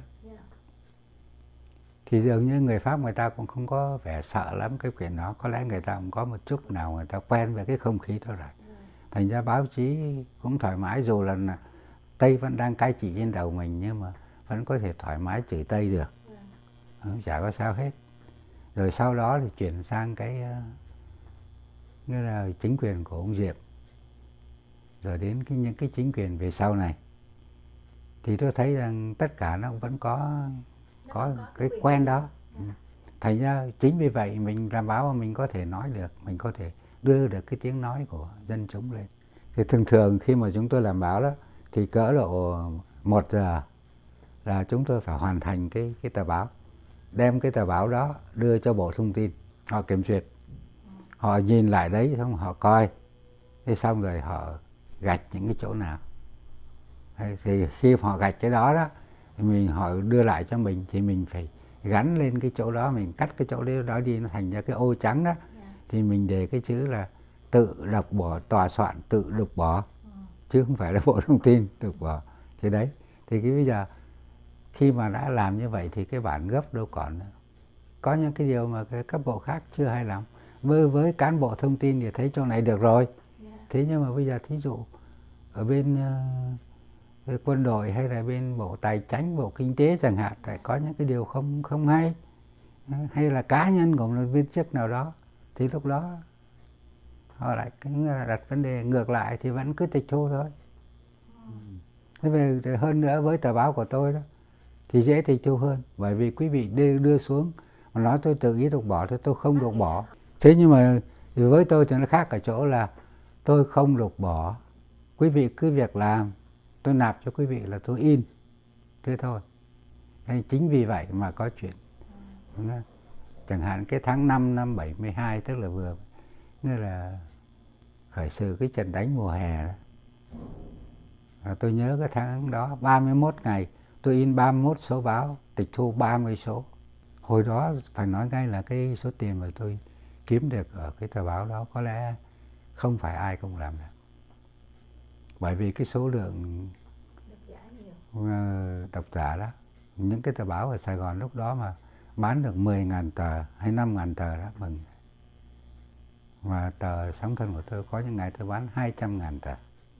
thì dường như người Pháp người ta cũng không có vẻ sợ lắm cái quyền đó. Có lẽ người ta cũng có một chút nào người ta quen với cái không khí đó rồi. Thành ra báo chí cũng thoải mái, dù là Tây vẫn đang cai trị trên đầu mình nhưng mà vẫn có thể thoải mái chửi Tây được. Ừ, chả có sao hết. Rồi sau đó thì chuyển sang cái nghĩa là chính quyền của ông Diệm, rồi đến cái, những cái chính quyền về sau này, thì tôi thấy rằng tất cả nó vẫn có có, có cái quen đó. Ừ. Thành ra chính vì vậy mình làm báo mà mình có thể nói được, mình có thể đưa được cái tiếng nói của dân chúng lên. Thì thường thường khi mà chúng tôi làm báo đó thì cỡ độ một giờ là chúng tôi phải hoàn thành cái cái tờ báo, đem cái tờ báo đó đưa cho Bộ Thông tin, họ kiểm duyệt, họ nhìn lại đấy xong họ coi, thế xong rồi họ gạch những cái chỗ nào. Thì khi họ gạch cái đó đó thì mình họ đưa lại cho mình thì mình phải gắn lên cái chỗ đó, mình cắt cái chỗ đó đi, nó thành ra cái ô trắng đó. Yeah. Thì mình để cái chữ là tự độc bỏ, tòa soạn tự đục bỏ, ừ. chứ không phải là Bộ Thông tin đục bỏ. Thì đấy, thì cái bây giờ khi mà đã làm như vậy thì cái bản gốc đâu còn nữa. Có những cái điều mà cái cấp bộ khác chưa hài lòng. Với, với cán bộ thông tin thì thấy chỗ này được rồi. Yeah. Thế nhưng mà bây giờ thí dụ ở bên uh, quân đội hay là bên Bộ Tài chính, Bộ Kinh tế chẳng hạn, lại có những cái điều không không hay, hay là cá nhân của một viên chức nào đó, thì lúc đó họ lại đặt vấn đề ngược lại thì vẫn cứ tịch thu thôi. Thế về hơn nữa với tờ báo của tôi đó thì dễ tịch thu hơn, bởi vì quý vị đưa, đưa xuống mà nói tôi tự ý đục bỏ thì tôi không đục bỏ. Thế nhưng mà với tôi thì nó khác ở chỗ là tôi không đục bỏ, quý vị cứ việc làm, tôi nạp cho quý vị là tôi in, thế thôi. Thế chính vì vậy mà có chuyện. Chẳng hạn cái tháng năm năm bảy mươi hai, tức là vừa như là khởi sự cái trận đánh mùa hè đó. À, tôi nhớ cái tháng đó ba mươi mốt ngày tôi in ba mươi mốt số báo, tịch thu ba mươi số. Hồi đó phải nói ngay là cái số tiền mà tôi kiếm được ở cái tờ báo đó có lẽ không phải ai cũng làm được. Bởi vì cái số lượng độc giả đó, những cái tờ báo ở Sài Gòn lúc đó mà bán được mười nghìn tờ hay năm nghìn tờ đó mừng. Mà tờ Sóng Thân của tôi có những ngày tôi bán hai trăm nghìn tờ.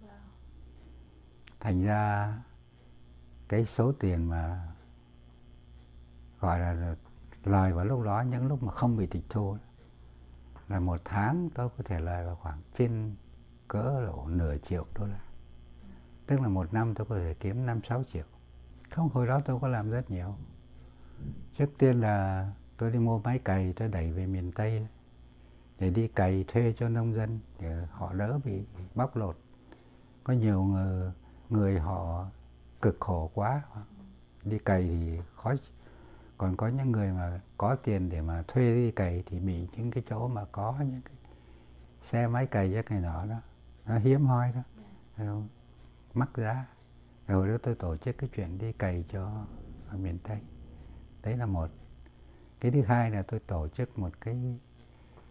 Thành ra cái số tiền mà gọi là lời vào lúc đó, những lúc mà không bị tịch thu, là một tháng tôi có thể lời vào khoảng trên cỡ độ nửa triệu đô la. Tức là một năm tôi có thể kiếm năm sáu triệu. Không, hồi đó tôi có làm rất nhiều. Trước tiên là tôi đi mua máy cày, tôi đẩy về miền Tây để đi cày thuê cho nông dân để họ đỡ bị bóc lột. Có nhiều người, người họ cực khổ quá, đi cày thì khó. Còn có những người mà có tiền để mà thuê đi cày thì bị những cái chỗ mà có những cái xe máy cày cho cái nọ đó, nó hiếm hoi đó, yeah. Mắc giá. Rồi đó tôi tổ chức cái chuyện đi cày cho ở miền Tây. Đấy là một. Cái thứ hai là tôi tổ chức một cái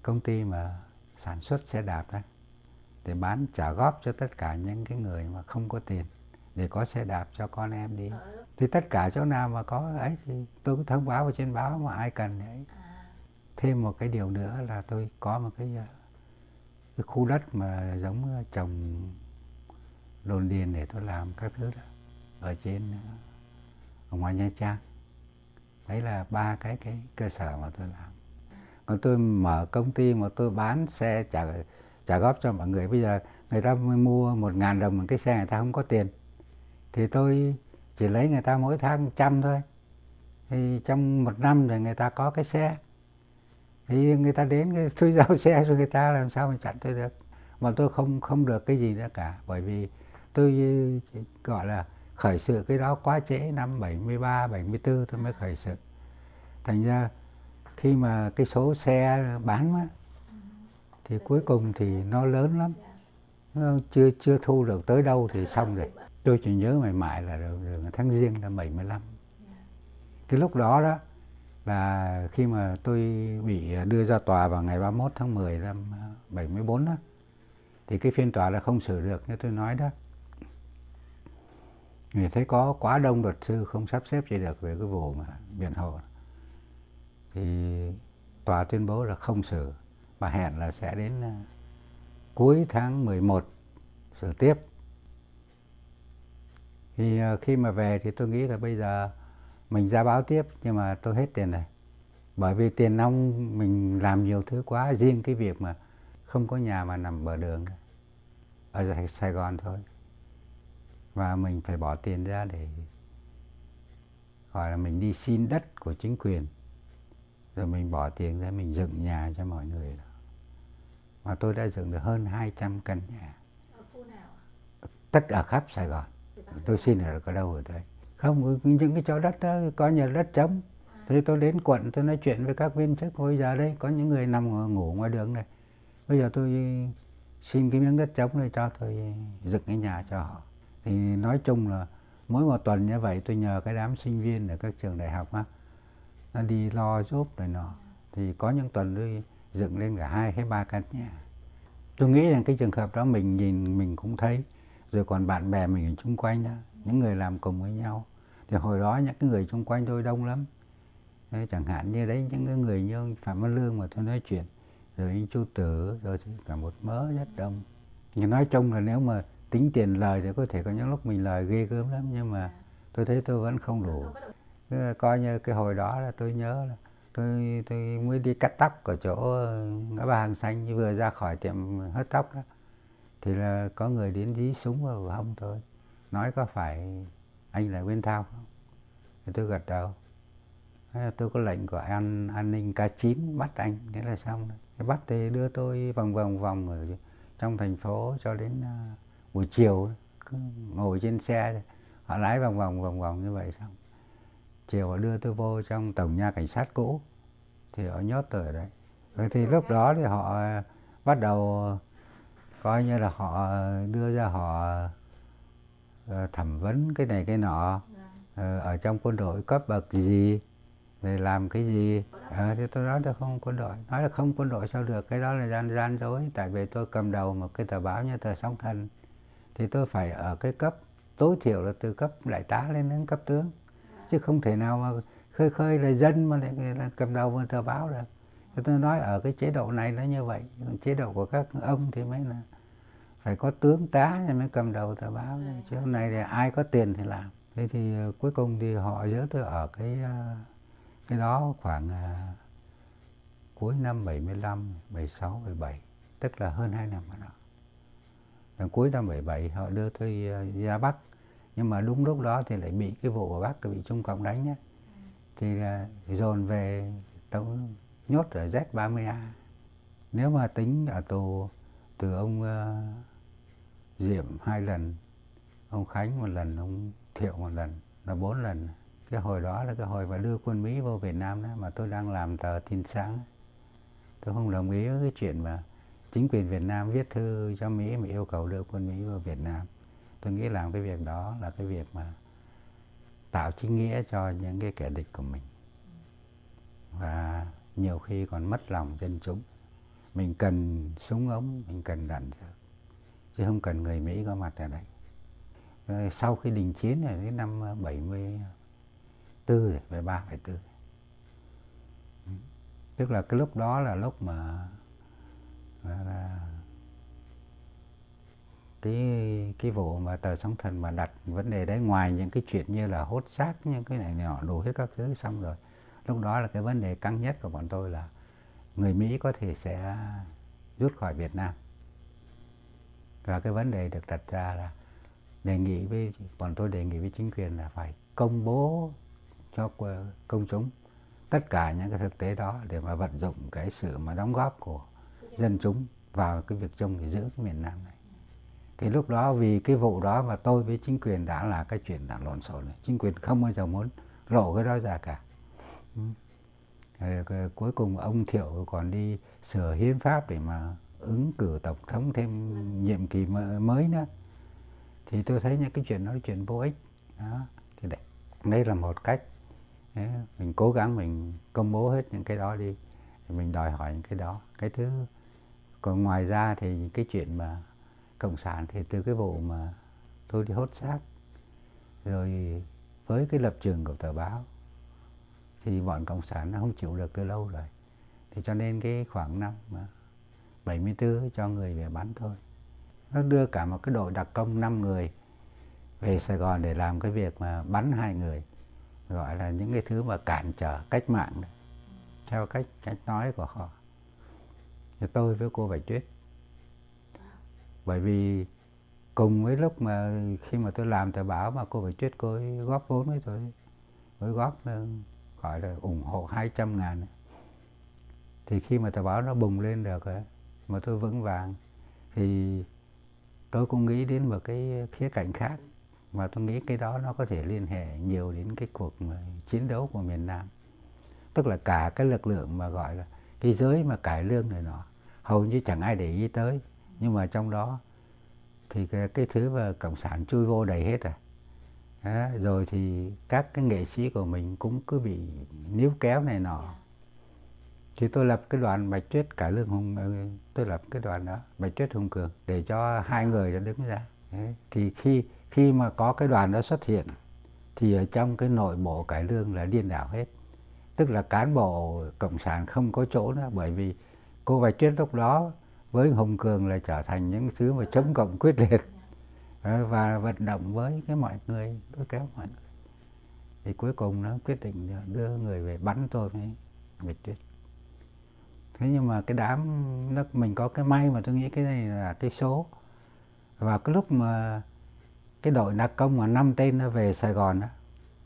công ty mà sản xuất xe đạp đấy, để bán trả góp cho tất cả những cái người mà không có tiền để có xe đạp cho con em đi. Thì tất cả chỗ nào mà có ấy thì tôi cứ thông báo vào trên báo mà ai cần ấy. Thêm một cái điều nữa là tôi có một cái, cái khu đất mà giống trồng đồn điền để tôi làm các thứ đó ở trên ở ngoài Nha Trang. Đấy là ba cái cái cơ sở mà tôi làm. Còn tôi mở công ty mà tôi bán xe trả trả góp cho mọi người. Bây giờ người ta mua một ngàn đồng một cái xe, người ta không có tiền thì tôi chỉ lấy người ta mỗi tháng trăm thôi. Thì trong một năm rồi người ta có cái xe thì người ta đến tôi giao xe cho người ta, làm sao mà chặn tôi được. Mà tôi không không được cái gì nữa cả, bởi vì tôi gọi là khởi sự cái đó quá trễ, năm bảy mươi ba, bảy mươi tư tôi mới khởi sự. Thành ra khi mà cái số xe bán á, thì cuối cùng thì nó lớn lắm, nó chưa chưa thu được tới đâu thì xong rồi. Tôi chỉ nhớ mãi mãi là được, được tháng Giêng năm bảy mươi lăm. Cái lúc đó đó là khi mà tôi bị đưa ra tòa vào ngày ba mươi mốt tháng mười năm bảy mươi bốn đó, thì cái phiên tòa là không xử được như tôi nói đó. Vì thấy có quá đông luật sư không sắp xếp gì được về cái vụ mà biện hộ, thì tòa tuyên bố là không xử và hẹn là sẽ đến cuối tháng mười một xử tiếp. Thì khi mà về thì tôi nghĩ là bây giờ mình ra báo tiếp, nhưng mà tôi hết tiền này. Bởi vì tiền nong mình làm nhiều thứ quá, riêng cái việc mà không có nhà mà nằm bờ đường ở Sài Gòn thôi. Và mình phải bỏ tiền ra để gọi là mình đi xin đất của chính quyền, rồi mình bỏ tiền ra mình dựng nhà cho mọi người. Mà tôi đã dựng được hơn hai trăm căn nhà. Ở khu nào? Tất ở khắp Sài Gòn. Tôi xin ở có đâu ở đây. Không, những cái chỗ đất đó có nhà đất trống. Thế tôi đến quận tôi nói chuyện với các viên chức, bây giờ đây có những người nằm ngủ ngoài đường này. Bây giờ tôi xin cái miếng đất trống này cho tôi dựng cái nhà cho họ. Thì nói chung là mỗi một tuần như vậy tôi nhờ cái đám sinh viên ở các trường đại học á, nó đi lo giúp rồi nọ. Thì có những tuần tôi dựng lên cả hai hay ba căn nhà. Tôi nghĩ rằng cái trường hợp đó mình nhìn mình cũng thấy, rồi còn bạn bè mình ở chung quanh đó, những người làm cùng với nhau. Thì hồi đó những cái người chung quanh tôi đông lắm. Đấy, chẳng hạn như đấy những cái người như ông Phạm Văn Lương mà tôi nói chuyện, rồi anh Chu Tử, rồi thì cả một mớ rất đông. Nhưng nói chung là nếu mà tính tiền lời thì có thể có những lúc mình lời ghê gớm lắm, nhưng mà tôi thấy tôi vẫn không đủ. Coi như cái hồi đó là tôi nhớ là tôi tôi mới đi cắt tóc ở chỗ ngã ba Hàng Xanh, vừa ra khỏi tiệm hớt tóc đó, thì là có người đến dí súng vào hông tôi, nói có phải anh là Nguyên Thao không? Thì tôi gật đầu. Tôi có lệnh của an an ninh K chín bắt anh, thế là xong. Cái bắt thì đưa tôi vòng vòng vòng ở trong thành phố cho đến uh, buổi chiều, cứ ngồi trên xe họ lái vòng vòng vòng vòng như vậy, xong chiều họ đưa tôi vô trong tổng nhà cảnh sát cũ, thì họ nhốt tôi ở đấy. Rồi thì lúc đó thì họ bắt đầu coi như là họ đưa ra họ thẩm vấn cái này cái nọ, ở trong quân đội cấp bậc gì, rồi làm cái gì. À, thì tôi nói là không quân đội, nói là không quân đội sao được, cái đó là gian gian dối. Tại vì tôi cầm đầu một cái tờ báo như tờ Sóng Thần, thì tôi phải ở cái cấp tối thiểu là từ cấp đại tá lên đến cấp tướng, chứ không thể nào mà khơi khơi là dân mà lại là cầm đầu một tờ báo được. Thì tôi nói ở cái chế độ này nó như vậy, chế độ của các ông thì mới là phải có tướng tá thì mới cầm đầu tờ báo, chứ hôm nay thì ai có tiền thì làm. Thế thì cuối cùng thì họ giữ tôi ở cái cái đó khoảng uh, cuối năm bảy mươi lăm, bảy sáu, bảy bảy, tức là hơn hai năm rồi đó. Rồi cuối năm bảy bảy họ đưa tôi uh, ra Bắc, nhưng mà đúng lúc đó thì lại bị cái vụ ở Bắc bị Trung Cộng đánh nhé. Thì uh, dồn về tàu nhốt ở Z ba mươi A. Nếu mà tính ở tù từ ông uh, Diệm hai lần, ông Khánh một lần, ông Thiệu một lần, là bốn lần. Cái hồi đó là cái hồi mà đưa quân Mỹ vô Việt Nam đó, mà tôi đang làm tờ Tin Sáng. Tôi không đồng ý với cái chuyện mà chính quyền Việt Nam viết thư cho Mỹ mà yêu cầu đưa quân Mỹ vào Việt Nam. Tôi nghĩ làm cái việc đó là cái việc mà tạo chính nghĩa cho những cái kẻ địch của mình, và nhiều khi còn mất lòng dân chúng. mình cần súng ống, mình cần đạn dược, chứ không cần người Mỹ có mặt ở đây. Rồi sau khi đình chiến này đến năm bảy mươi tư rồi, bảy ba, bảy tư. Tức là cái lúc đó là lúc mà là, là cái cái vụ mà tờ Sóng Thần mà đặt vấn đề đấy, ngoài những cái chuyện như là hốt xác những cái này nọ đủ hết các thứ xong rồi, lúc đó là cái vấn đề căng nhất của bọn tôi là người Mỹ có thể sẽ rút khỏi Việt Nam. Và cái vấn đề được đặt ra là đề nghị với bọn tôi đề nghị với chính quyền là phải công bố cho công chúng tất cả những cái thực tế đó để mà vận dụng cái sự mà đóng góp của dân chúng vào cái việc chung để giữ cái miền Nam này. Thì lúc đó vì cái vụ đó mà tôi với chính quyền đã là cái chuyện đã lộn xộn này. Chính quyền không bao giờ muốn lộ cái đó ra cả. Rồi, cuối cùng ông Thiệu còn đi sửa hiến pháp để mà ứng cử tổng thống thêm nhiệm kỳ mới nữa. Thì tôi thấy những cái chuyện đó là chuyện vô ích. Đó. Thì đây, đây là một cách đấy, mình cố gắng mình công bố hết những cái đó đi, mình đòi hỏi những cái đó. Cái thứ còn ngoài ra thì cái chuyện mà cộng sản thì từ cái vụ mà tôi đi hốt xác rồi với cái lập trường của tờ báo thì bọn cộng sản nó không chịu được từ lâu rồi. Thì cho nên cái khoảng năm mà bảy mươi tư cho người về bắn thôi. Nó đưa cả một cái đội đặc công năm người về Sài Gòn để làm cái việc mà bắn hai người, gọi là những cái thứ mà cản trở cách mạng đấy, theo cách cách nói của họ. Thì tôi với cô Bạch Tuyết, bởi vì cùng với lúc mà khi mà tôi làm tờ báo mà cô Bạch Tuyết cô ấy góp vốn với tôi, cô ấy góp gọi là ủng hộ hai trăm ngàn. Thì khi mà tờ báo nó bùng lên được ấy, mà tôi vững vàng thì tôi cũng nghĩ đến một cái khía cạnh khác, mà tôi nghĩ cái đó nó có thể liên hệ nhiều đến cái cuộc chiến đấu của miền Nam. Tức là cả cái lực lượng mà gọi là cái giới mà cải lương này nọ hầu như chẳng ai để ý tới, nhưng mà trong đó thì cái, cái thứ mà cộng sản chui vô đầy hết à. Đó, rồi thì các cái nghệ sĩ của mình cũng cứ bị níu kéo này nọ. Thì tôi lập cái đoàn Bạch Tuyết cải lương hùng, tôi lập cái đoàn đó Bạch Tuyết Hùng Cường để cho hai người đó đứng ra. Đấy. Thì khi khi mà có cái đoàn đó xuất hiện thì ở trong cái nội bộ cải lương là điên đảo hết. Tức là cán bộ cộng sản không có chỗ nữa, bởi vì cô Bạch Tuyết lúc đó với Hùng Cường là trở thành những thứ mà chống cộng quyết liệt và vận động với cái mọi người, tôi kéo mọi người. Thì cuối cùng nó quyết định đưa người về bắn tôi với Bạch Tuyết. Thế nhưng mà cái đám nó mình có cái may mà tôi nghĩ cái này là cái số. Và cái lúc mà cái đội đặc công mà năm tên nó về Sài Gòn đó,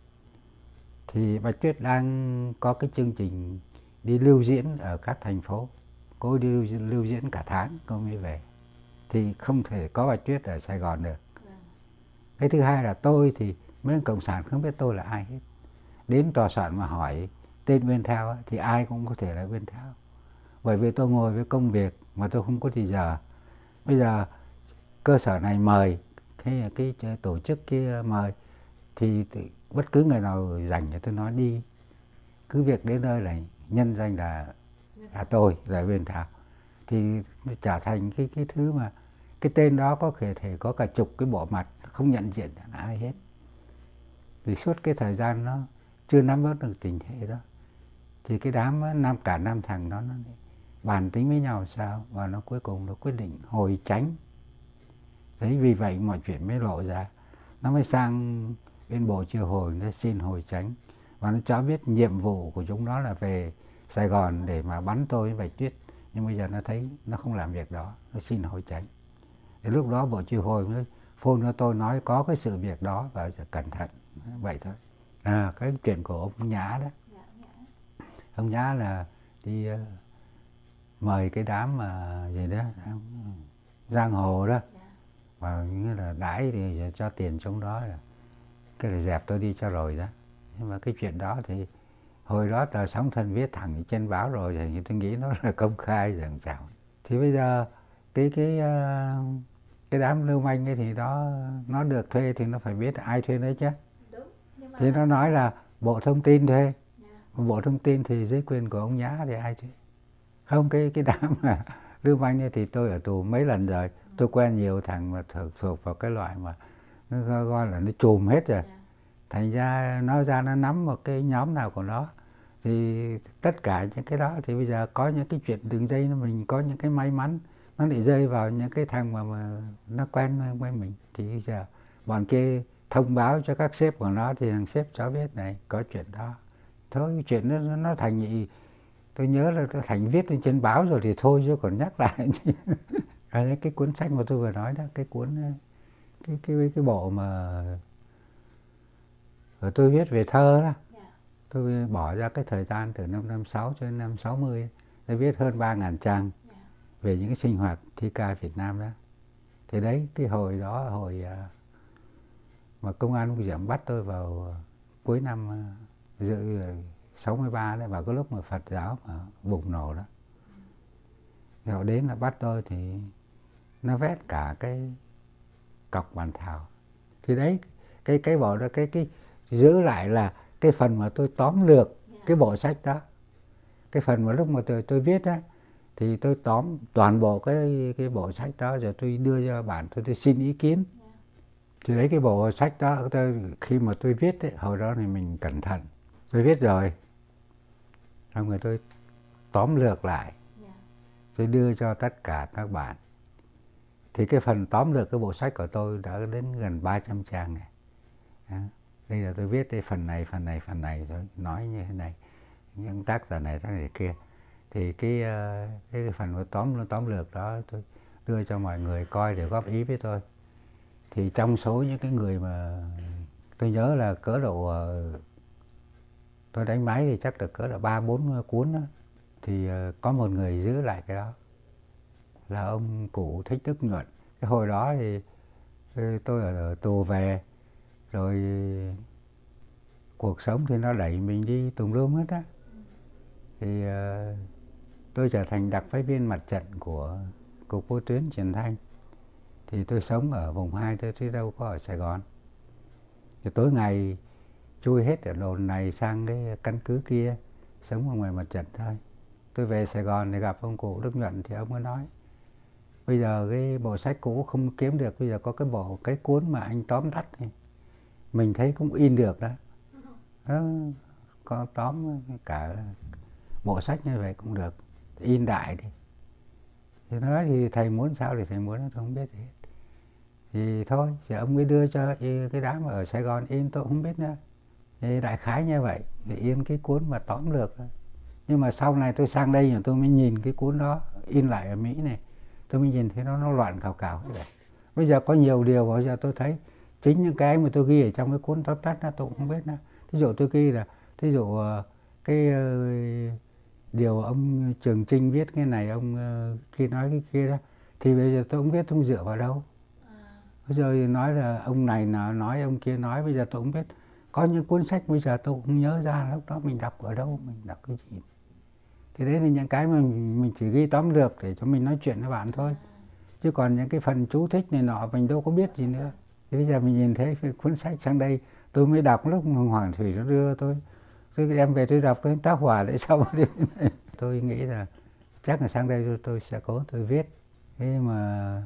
thì Bạch Tuyết đang có cái chương trình đi lưu diễn ở các thành phố. Cô đi lưu, lưu diễn cả tháng cô mới về. Thì không thể có Bạch Tuyết ở Sài Gòn được. Cái thứ hai là tôi thì mấy cộng sản không biết tôi là ai hết. Đến tòa soạn mà hỏi tên bên theo thì ai cũng có thể là bên theo. Bởi vì tôi ngồi với công việc mà tôi không có thì giờ. Bây giờ cơ sở này mời, cái, cái, cái tổ chức kia mời, thì, thì bất cứ người nào rảnh thì tôi nói đi. Cứ việc đến nơi là nhân danh là, là tôi, là bên thảo. Thì trở thành cái, cái thứ mà cái tên đó có thể, thể có cả chục cái bộ mặt, không nhận diện là ai hết. Vì suốt cái thời gian nó chưa nắm bắt được tình thế đó. Thì cái đám năm cả năm thằng đó nó bàn tính với nhau sao, và nó cuối cùng nó quyết định hồi tránh. Đấy, vì vậy mọi chuyện mới lộ ra. Nó mới sang bên Bộ Chiêu Hồi nó xin hồi tránh. Và nó cho biết nhiệm vụ của chúng nó là về Sài Gòn để mà bắn tôi với Bạch Tuyết. Nhưng bây giờ nó thấy nó không làm việc đó, nó xin hồi tránh. Thì lúc đó Bộ Chiêu Hồi mới phone cho tôi nói có cái sự việc đó và cẩn thận. Vậy thôi. À, cái chuyện của ông Nhã đó. Ông Nhã là đi uh, mời cái đám mà gì đó, giang hồ đó. Và như là đãi thì cho tiền trong đó là cái là dẹp tôi đi cho rồi đó. Nhưng mà cái chuyện đó thì hồi đó tờ Sóng Thần viết thẳng trên báo rồi thì tôi nghĩ nó là công khai rồi chào. Thì bây giờ cái cái uh, cái đám lưu manh ấy thì đó nó được thuê thì nó phải biết ai thuê đấy chứ. Đúng, mà... Thì nó nói là Bộ Thông tin thuê. Yeah. Bộ Thông tin thì dưới quyền của ông Nhã thì ai thuê? Không, cái cái đám mà lưu manh ấy thì tôi ở tù mấy lần rồi. Tôi quen nhiều thằng mà thuộc, thuộc vào cái loại mà nó gọi là nó trùm hết rồi. Thành ra nó ra nó nắm một cái nhóm nào của nó. Thì tất cả những cái đó thì bây giờ có những cái chuyện đường dây mình có những cái may mắn nó lại rơi vào những cái thằng mà, mà nó quen với mình. Thì bây giờ bọn kia thông báo cho các sếp của nó thì thằng sếp cho biết này có chuyện đó. Thôi cái chuyện nó, nó thành nhị. Tôi nhớ là tôi thành viết lên trên báo rồi thì thôi chứ còn nhắc lại. À, cái cuốn sách mà tôi vừa nói đó, cái cuốn cái cái cái bộ mà tôi viết về thơ đó. Tôi bỏ ra cái thời gian từ năm năm sáu cho đến năm sáu mươi. Tôi viết hơn ba ngàn trang về những cái sinh hoạt thi ca Việt Nam đó. Thì đấy, cái hồi đó, hồi mà công an Ông Diệm bắt tôi vào cuối năm dự sáu mươi ba đấy, vào cái lúc mà Phật giáo mà bùng nổ đó. Thì họ đến là bắt tôi thì nó vét cả cái cọc bản thảo. Thì đấy, cái cái bộ đó, cái cái giữ lại là cái phần mà tôi tóm lược cái bộ sách đó. Cái phần mà lúc mà tôi, tôi viết á, thì tôi tóm toàn bộ cái cái bộ sách đó rồi tôi đưa cho bạn tôi, tôi xin ý kiến. Thì đấy, cái bộ sách đó tôi, khi mà tôi viết ấy, hồi đó thì mình cẩn thận. Tôi viết rồi, xong rồi tôi tóm lược lại, tôi đưa cho tất cả các bạn. Thì cái phần tóm lược cái bộ sách của tôi đã đến gần ba trăm trang này. Đó. Đây là tôi viết đây, phần này, phần này, phần này, tôi nói như thế này, những tác giả này, tác giả kia. Thì cái, cái, cái phần tóm tóm lược đó tôi đưa cho mọi người coi để góp ý với tôi. Thì trong số những cái người mà tôi nhớ là cỡ độ tôi đánh máy thì chắc được cỡ độ ba bốn cuốn đó. Thì có một người giữ lại cái đó là ông cụ Thích Đức Nhuận. Cái hồi đó thì tôi ở tù về rồi, cuộc sống thì nó đẩy mình đi tùm lum hết á. Thì uh, tôi trở thành đặc phái viên mặt trận của Cục Vô tuyến Truyền thanh. Thì tôi sống ở vùng hai, tôi chứ đâu có ở Sài Gòn. Thì tối ngày chui hết ở đồn này sang cái căn cứ kia, sống ở ngoài mặt trận thôi. Tôi về Sài Gòn thì gặp ông cụ Đức Nhuận thì ông mới nói bây giờ cái bộ sách cũ không kiếm được, bây giờ có cái bộ, cái cuốn mà anh tóm tắt này, mình thấy cũng in được đó. Đó, có tóm cả bộ sách như vậy cũng được, in đại đi. Thì nói thì thầy muốn sao thì thầy muốn, tôi không biết gì hết. Thì thôi, thì ông ấy đưa cho cái đám ở Sài Gòn in, tôi không biết nữa. Thì đại khái như vậy, thì in cái cuốn mà tóm lược. Nhưng mà sau này tôi sang đây rồi tôi mới nhìn cái cuốn đó in lại ở Mỹ này, tôi mới nhìn thấy nó nó loạn cào cào thế này. Bây giờ có nhiều điều bây giờ tôi thấy chính những cái mà tôi ghi ở trong cái cuốn tóm tắt đó tôi cũng không biết nữa. Ví dụ tôi ghi là, ví dụ cái uh, điều ông Trường Chinh viết cái này, ông uh, khi nói cái kia đó, thì bây giờ tôi không biết tôi dựa vào đâu. Bây giờ nói là ông này nào nói, ông kia nói, bây giờ tôi không biết. Có những cuốn sách bây giờ tôi cũng nhớ ra lúc đó mình đọc ở đâu, mình đọc cái gì. Thì đấy là những cái mà mình chỉ ghi tóm lược để cho mình nói chuyện với bạn thôi. Chứ còn những cái phần chú thích này nọ mình đâu có biết gì nữa. Thì bây giờ mình nhìn thấy cái cuốn sách sang đây, tôi mới đọc lúc Hoàng Thủy nó đưa tôi. Tôi đem về tôi đọc, tôi tác hỏa để sau đi. Tôi nghĩ là chắc là sang đây tôi, tôi sẽ cố tôi viết. Thế mà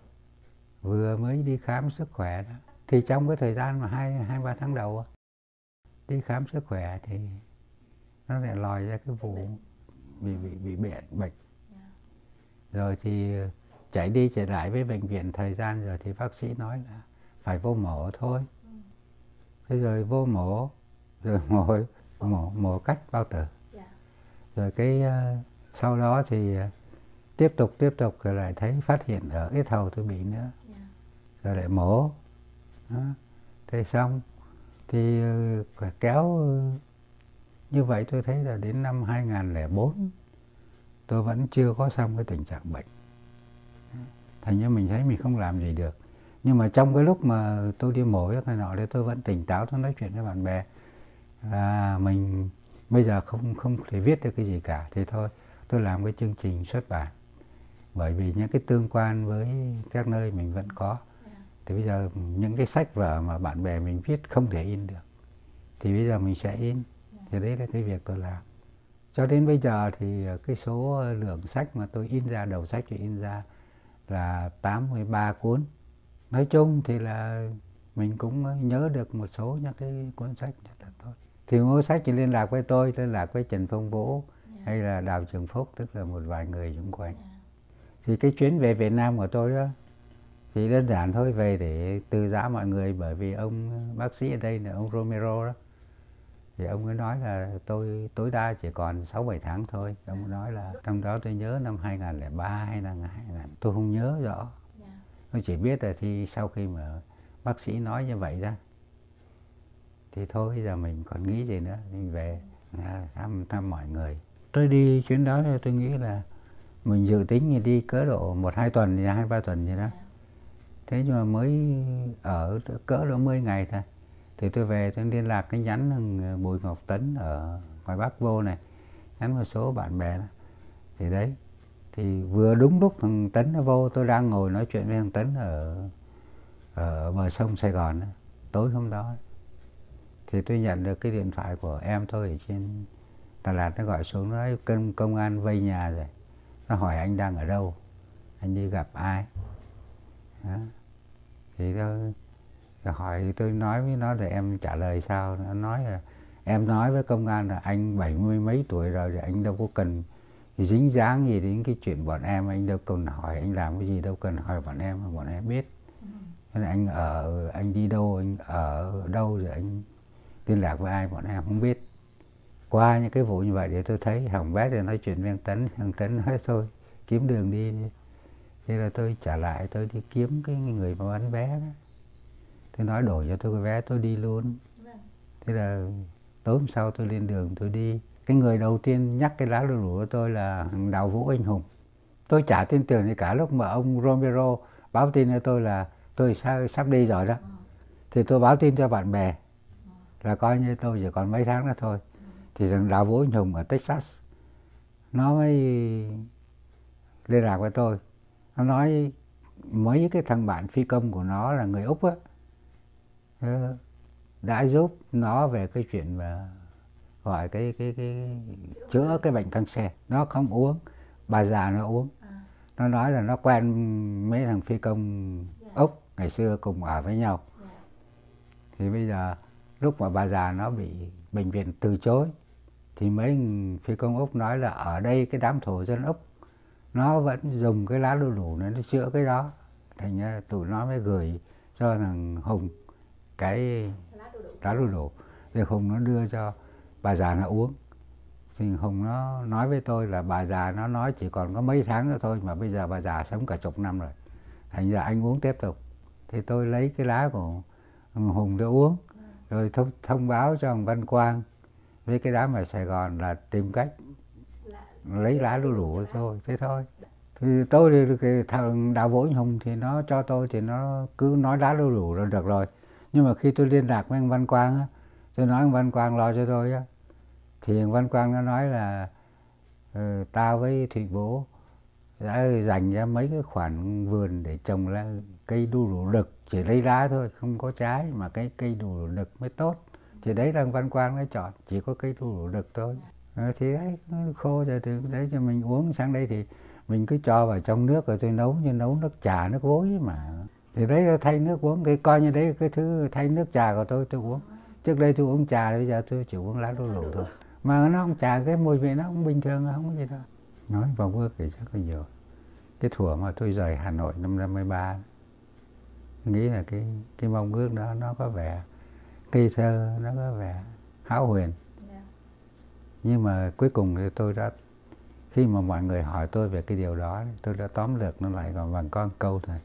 vừa mới đi khám sức khỏe đó. Thì trong cái thời gian mà hai, hai ba tháng đầu đi khám sức khỏe thì nó lại lòi ra cái vụ bị bị bị bệnh bệnh. Rồi thì chạy đi chạy lại với bệnh viện thời gian rồi thì bác sĩ nói là phải vô mổ thôi. Thế rồi vô mổ, rồi mổ mổ mổ cắt bao tử. Rồi cái uh, sau đó thì uh, tiếp tục tiếp tục rồi lại thấy phát hiện ở yết hầu tôi bị nữa. Rồi lại mổ. Đó. Thế xong thì uh, kéo uh, như vậy tôi thấy là đến năm hai nghìn không trăm lẻ bốn tôi vẫn chưa có xong cái tình trạng bệnh. Thành như mình thấy mình không làm gì được. Nhưng mà trong cái lúc mà tôi đi mổ cái nọ đấy tôi vẫn tỉnh táo, tôi nói chuyện với bạn bè là mình bây giờ không không thể viết được cái gì cả, thì thôi tôi làm cái chương trình xuất bản. Bởi vì những cái tương quan với các nơi mình vẫn có. Thì bây giờ những cái sách vở mà bạn bè mình viết không thể in được, thì bây giờ mình sẽ in. Thì đấy là cái việc tôi làm. Cho đến bây giờ thì cái số lượng sách mà tôi in ra, đầu sách tôi in ra là tám mươi ba cuốn. Nói chung thì là mình cũng nhớ được một số những cái cuốn sách rất là tốt. Thì mua sách thì liên lạc với tôi, liên lạc với Trần Phong Vũ, yeah, hay là Đào Trường Phúc, tức là một vài người xung quanh. Yeah. Thì cái chuyến về Việt Nam của tôi đó thì đơn giản thôi, về để từ giã mọi người, bởi vì ông bác sĩ ở đây là ông Romero đó, thì ông ấy nói là tôi tối đa chỉ còn sáu bảy tháng thôi. Ông nói là trong đó tôi nhớ năm hai nghìn lẻ ba hay là hai nghìn, tôi không nhớ rõ. Tôi chỉ biết là thì sau khi mà bác sĩ nói như vậy đó thì thôi, bây giờ mình còn nghĩ gì nữa, mình về thăm thăm mọi người. Tôi đi chuyến đó tôi nghĩ là mình dự tính như đi cỡ độ một hai tuần, hay hai ba tuần gì đó. Thế nhưng mà mới ở cỡ độ mười ngày thôi. Thì tôi về tôi liên lạc cái nhắn thằng Bùi Ngọc Tấn ở ngoài Bắc vô này, nhắn một số bạn bè đó. Thì đấy, thì vừa đúng lúc thằng Tấn nó vô, tôi đang ngồi nói chuyện với thằng Tấn ở ở bờ sông Sài Gòn đó, tối hôm đó. Thì tôi nhận được cái điện thoại của em tôi ở trên Đà Lạt, nó gọi xuống, nói công, công an vây nhà rồi. Nó hỏi anh đang ở đâu, anh đi gặp ai đó. Thì tôi hỏi, thì tôi nói với nó để em trả lời sao. Nó nói là em nói với công an là anh bảy mươi mấy tuổi rồi, thì anh đâu có cần dính dáng gì đến cái chuyện bọn em, anh đâu cần hỏi anh làm cái gì, đâu cần hỏi bọn em mà bọn em biết. Thế là anh ở, anh đi đâu, anh ở đâu, rồi anh liên lạc với ai bọn em không biết. Qua những cái vụ như vậy thì tôi thấy hỏng bét, rồi nói chuyện với thằng Tấn. Thằng Tấn nói thôi kiếm đường đi. Thế là tôi trả lại, tôi đi kiếm cái người mà bán vé đó. Tôi nói đổi cho tôi cái vé, tôi đi luôn. Thế là tối hôm sau tôi lên đường tôi đi. Cái người đầu tiên nhắc cái lá lù lù của tôi là thằng Đào Vũ Anh Hùng. Tôi chả tin tưởng gì cả. Lúc mà ông Romero báo tin cho tôi là tôi sắp đi rồi đó, thì tôi báo tin cho bạn bè là coi như tôi chỉ còn mấy tháng nữa thôi. Thì thằng Đào Vũ Anh Hùng ở Texas nó mới liên lạc với tôi. Nó nói mấy cái thằng bạn phi công của nó là người Úc á, đã giúp nó về cái chuyện mà gọi cái cái cái chữa cái bệnh canxi. Nó không uống, bà già nó uống. Nó nói là nó quen mấy thằng phi công Úc ngày xưa cùng ở với nhau. Thì bây giờ lúc mà bà già nó bị bệnh viện từ chối, thì mấy phi công Úc nói là ở đây cái đám thổ dân Úc nó vẫn dùng cái lá đu đủ này nó chữa cái đó. Thành ra tụi nó mới gửi cho thằng Hùng cái lá đu đủ. Thì Hùng nó đưa cho bà già nó uống. Thì Hùng nó nói với tôi là bà già nó nói chỉ còn có mấy tháng nữa thôi, mà bây giờ bà già sống cả chục năm rồi. Thành ra anh uống tiếp tục. Thì tôi lấy cái lá của Hùng để uống. Rồi thông, thông báo cho ông Văn Quang với cái đám ở Sài Gòn là tìm cách lấy lá đu đủ thôi. Thế thôi. Thì tôi thì cái thằng Đào Vũ Anh Hùng thì nó cho tôi thì nó cứ nói lá đu đủ là được rồi. Nhưng mà khi tôi liên lạc với ông Văn Quang á, tôi nói ông Văn Quang lo cho tôi á, thì ông Văn Quang nó nói là ừ, tao với Thụy Vũ đã dành ra mấy cái khoản vườn để trồng lá cây đu đủ đực, chỉ lấy lá thôi, không có trái, mà cái cây đu đủ đực mới tốt. Thì đấy là ông Văn Quang nó chọn, chỉ có cây đu đủ đực thôi. À, thì đấy, khô rồi thì đấy cho mình uống. Sang đây thì mình cứ cho vào trong nước rồi tôi nấu như nấu nước trà, nước vối mà. Thì đấy thay nước uống, cái coi như đấy cái thứ thay nước trà của tôi tôi uống. Trước đây tôi uống trà, bây giờ tôi chỉ uống lá đu đủ thôi. Mà nó không trà, cái mùi vị nó cũng bình thường, không có gì đâu. Nói vào bước thì chắc có nhiều. Cái thuở mà tôi rời Hà Nội năm năm mươi ba, nghĩ là cái cái mong ước đó nó có vẻ ngây thơ, nó có vẻ hão huyền. Yeah. Nhưng mà cuối cùng thì tôi đã, khi mà mọi người hỏi tôi về cái điều đó, tôi đã tóm lược nó lại còn bằng con câu thôi.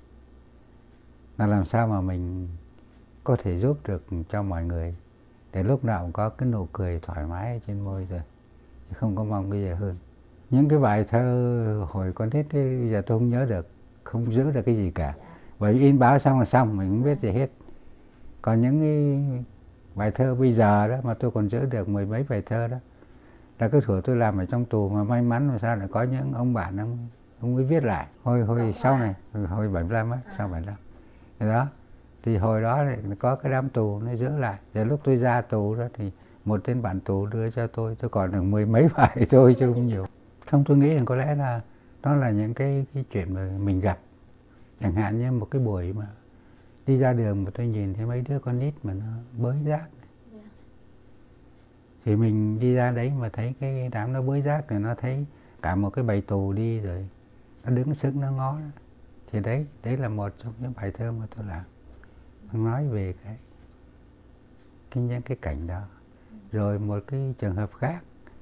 Là làm sao mà mình có thể giúp được cho mọi người để lúc nào cũng có cái nụ cười thoải mái trên môi rồi. Không có mong cái gì hơn. Những cái bài thơ hồi con nít ấy, bây giờ tôi không nhớ được, không giữ được cái gì cả. Bởi vì in báo xong là xong, mình không biết gì hết. Còn những cái bài thơ bây giờ đó mà tôi còn giữ được mười mấy bài thơ đó, là cái thuở tôi làm ở trong tù mà may mắn mà sao lại có những ông bạn ông, ông ấy viết lại. Hồi hồi sau này, hồi bảy mươi lăm á, sau bảy mươi lăm. Thì đó, thì hồi đó này có cái đám tù nó giữ lại. Rồi lúc tôi ra tù đó thì một tên bạn tù đưa cho tôi, tôi còn được mười mấy vải thôi chứ không nhiều. Không, tôi nghĩ rằng có lẽ là đó là những cái, cái chuyện mà mình gặp. Chẳng hạn như một cái buổi mà đi ra đường mà tôi nhìn thấy mấy đứa con nít mà nó bới rác. Yeah. Thì mình đi ra đấy mà thấy cái đám nó bới rác rồi nó thấy cả một cái bầy tù đi rồi nó đứng sững nó ngó đó. Thì đấy, đấy là một trong những bài thơ mà tôi làm. Nói về cái, cái những cái cảnh đó. Rồi một cái trường hợp khác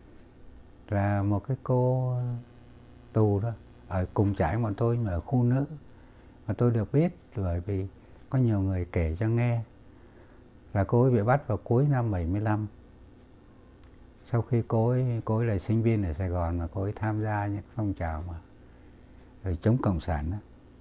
là một cái cô tù đó ở cùng trại bọn tôi mà ở khu nữ, mà tôi được biết bởi vì có nhiều người kể cho nghe là cô ấy bị bắt vào cuối năm bảy mươi lăm. Sau khi cô ấy, cô ấy là sinh viên ở Sài Gòn mà cô ấy tham gia những phong trào mà rồi chống cộng sản đó.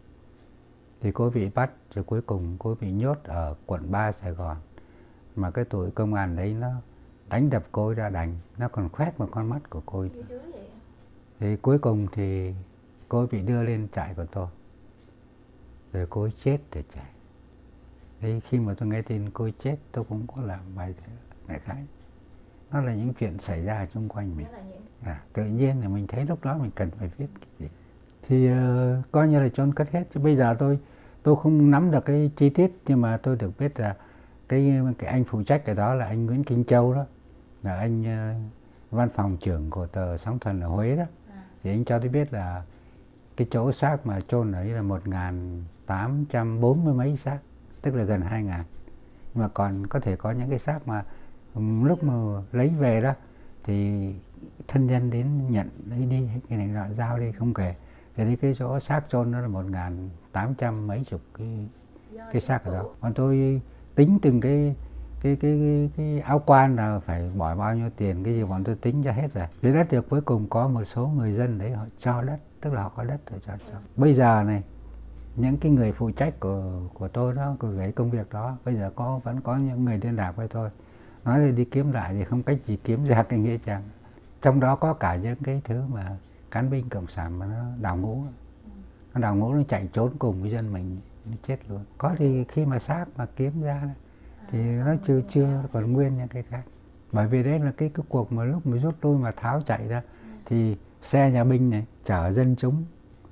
Thì cô ấy bị bắt rồi cuối cùng cô ấy bị nhốt ở quận ba Sài Gòn. Mà cái tụi công an đấy nó đánh đập cô ấy ra đành, nó còn khoét vào con mắt của cô ấy. Thì cuối cùng thì cô ấy bị đưa lên trại của tôi. Rồi cô ấy chết để chạy. Thì khi mà tôi nghe tin cô ấy chết, tôi cũng có làm bài thơ đại khái. Nó là những chuyện xảy ra xung quanh mình. À, tự nhiên là mình thấy lúc đó mình cần phải viết cái gì. Thì uh, coi như là chôn cất hết. Chứ bây giờ tôi tôi không nắm được cái chi tiết, nhưng mà tôi được biết là cái cái anh phụ trách ở đó là anh Nguyễn Kinh Châu đó, là anh uh, văn phòng trưởng của tờ Sóng Thần ở Huế đó. À. Thì anh cho tôi biết là cái chỗ xác mà chôn ấy là một nghìn tám trăm bốn mươi mấy xác, tức là gần hai ngàn. Nhưng mà còn có thể có những cái xác mà um, lúc mà lấy về đó thì thân nhân đến nhận lấy đi, cái này nọ giao đi không kể. Thì đi cái chỗ xác chôn đó là một nghìn tám trăm mấy chục cái cái xác ở đó. Còn tôi tính từng cái cái cái cái, cái áo quan là phải bỏ bao nhiêu tiền, cái gì bọn tôi tính ra hết rồi. Lấy đất được, cuối cùng có một số người dân đấy họ cho đất, tức là họ có đất rồi cho cho. Bây giờ này, những cái người phụ trách của của tôi đó, của cái công việc đó, bây giờ có vẫn có những người liên lạc với tôi, nói là đi kiếm lại thì không cách gì kiếm ra cái nghĩa trang. Trong đó có cả những cái thứ mà cán binh cộng sản mà nó đào ngũ, nó đào ngũ nó chạy trốn cùng với dân mình, nó chết luôn. Có thì khi mà xác mà kiếm ra thì nó chưa chưa còn nguyên những cái khác. Bởi vì đấy là cái cái cuộc mà lúc mà rút lui mà tháo chạy ra thì xe nhà binh này chở dân chúng,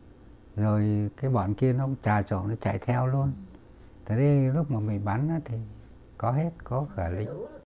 rồi cái bọn kia nó trà trộn nó chạy theo luôn. Thế đây lúc mà mình bắn thì có hết, có cả lính.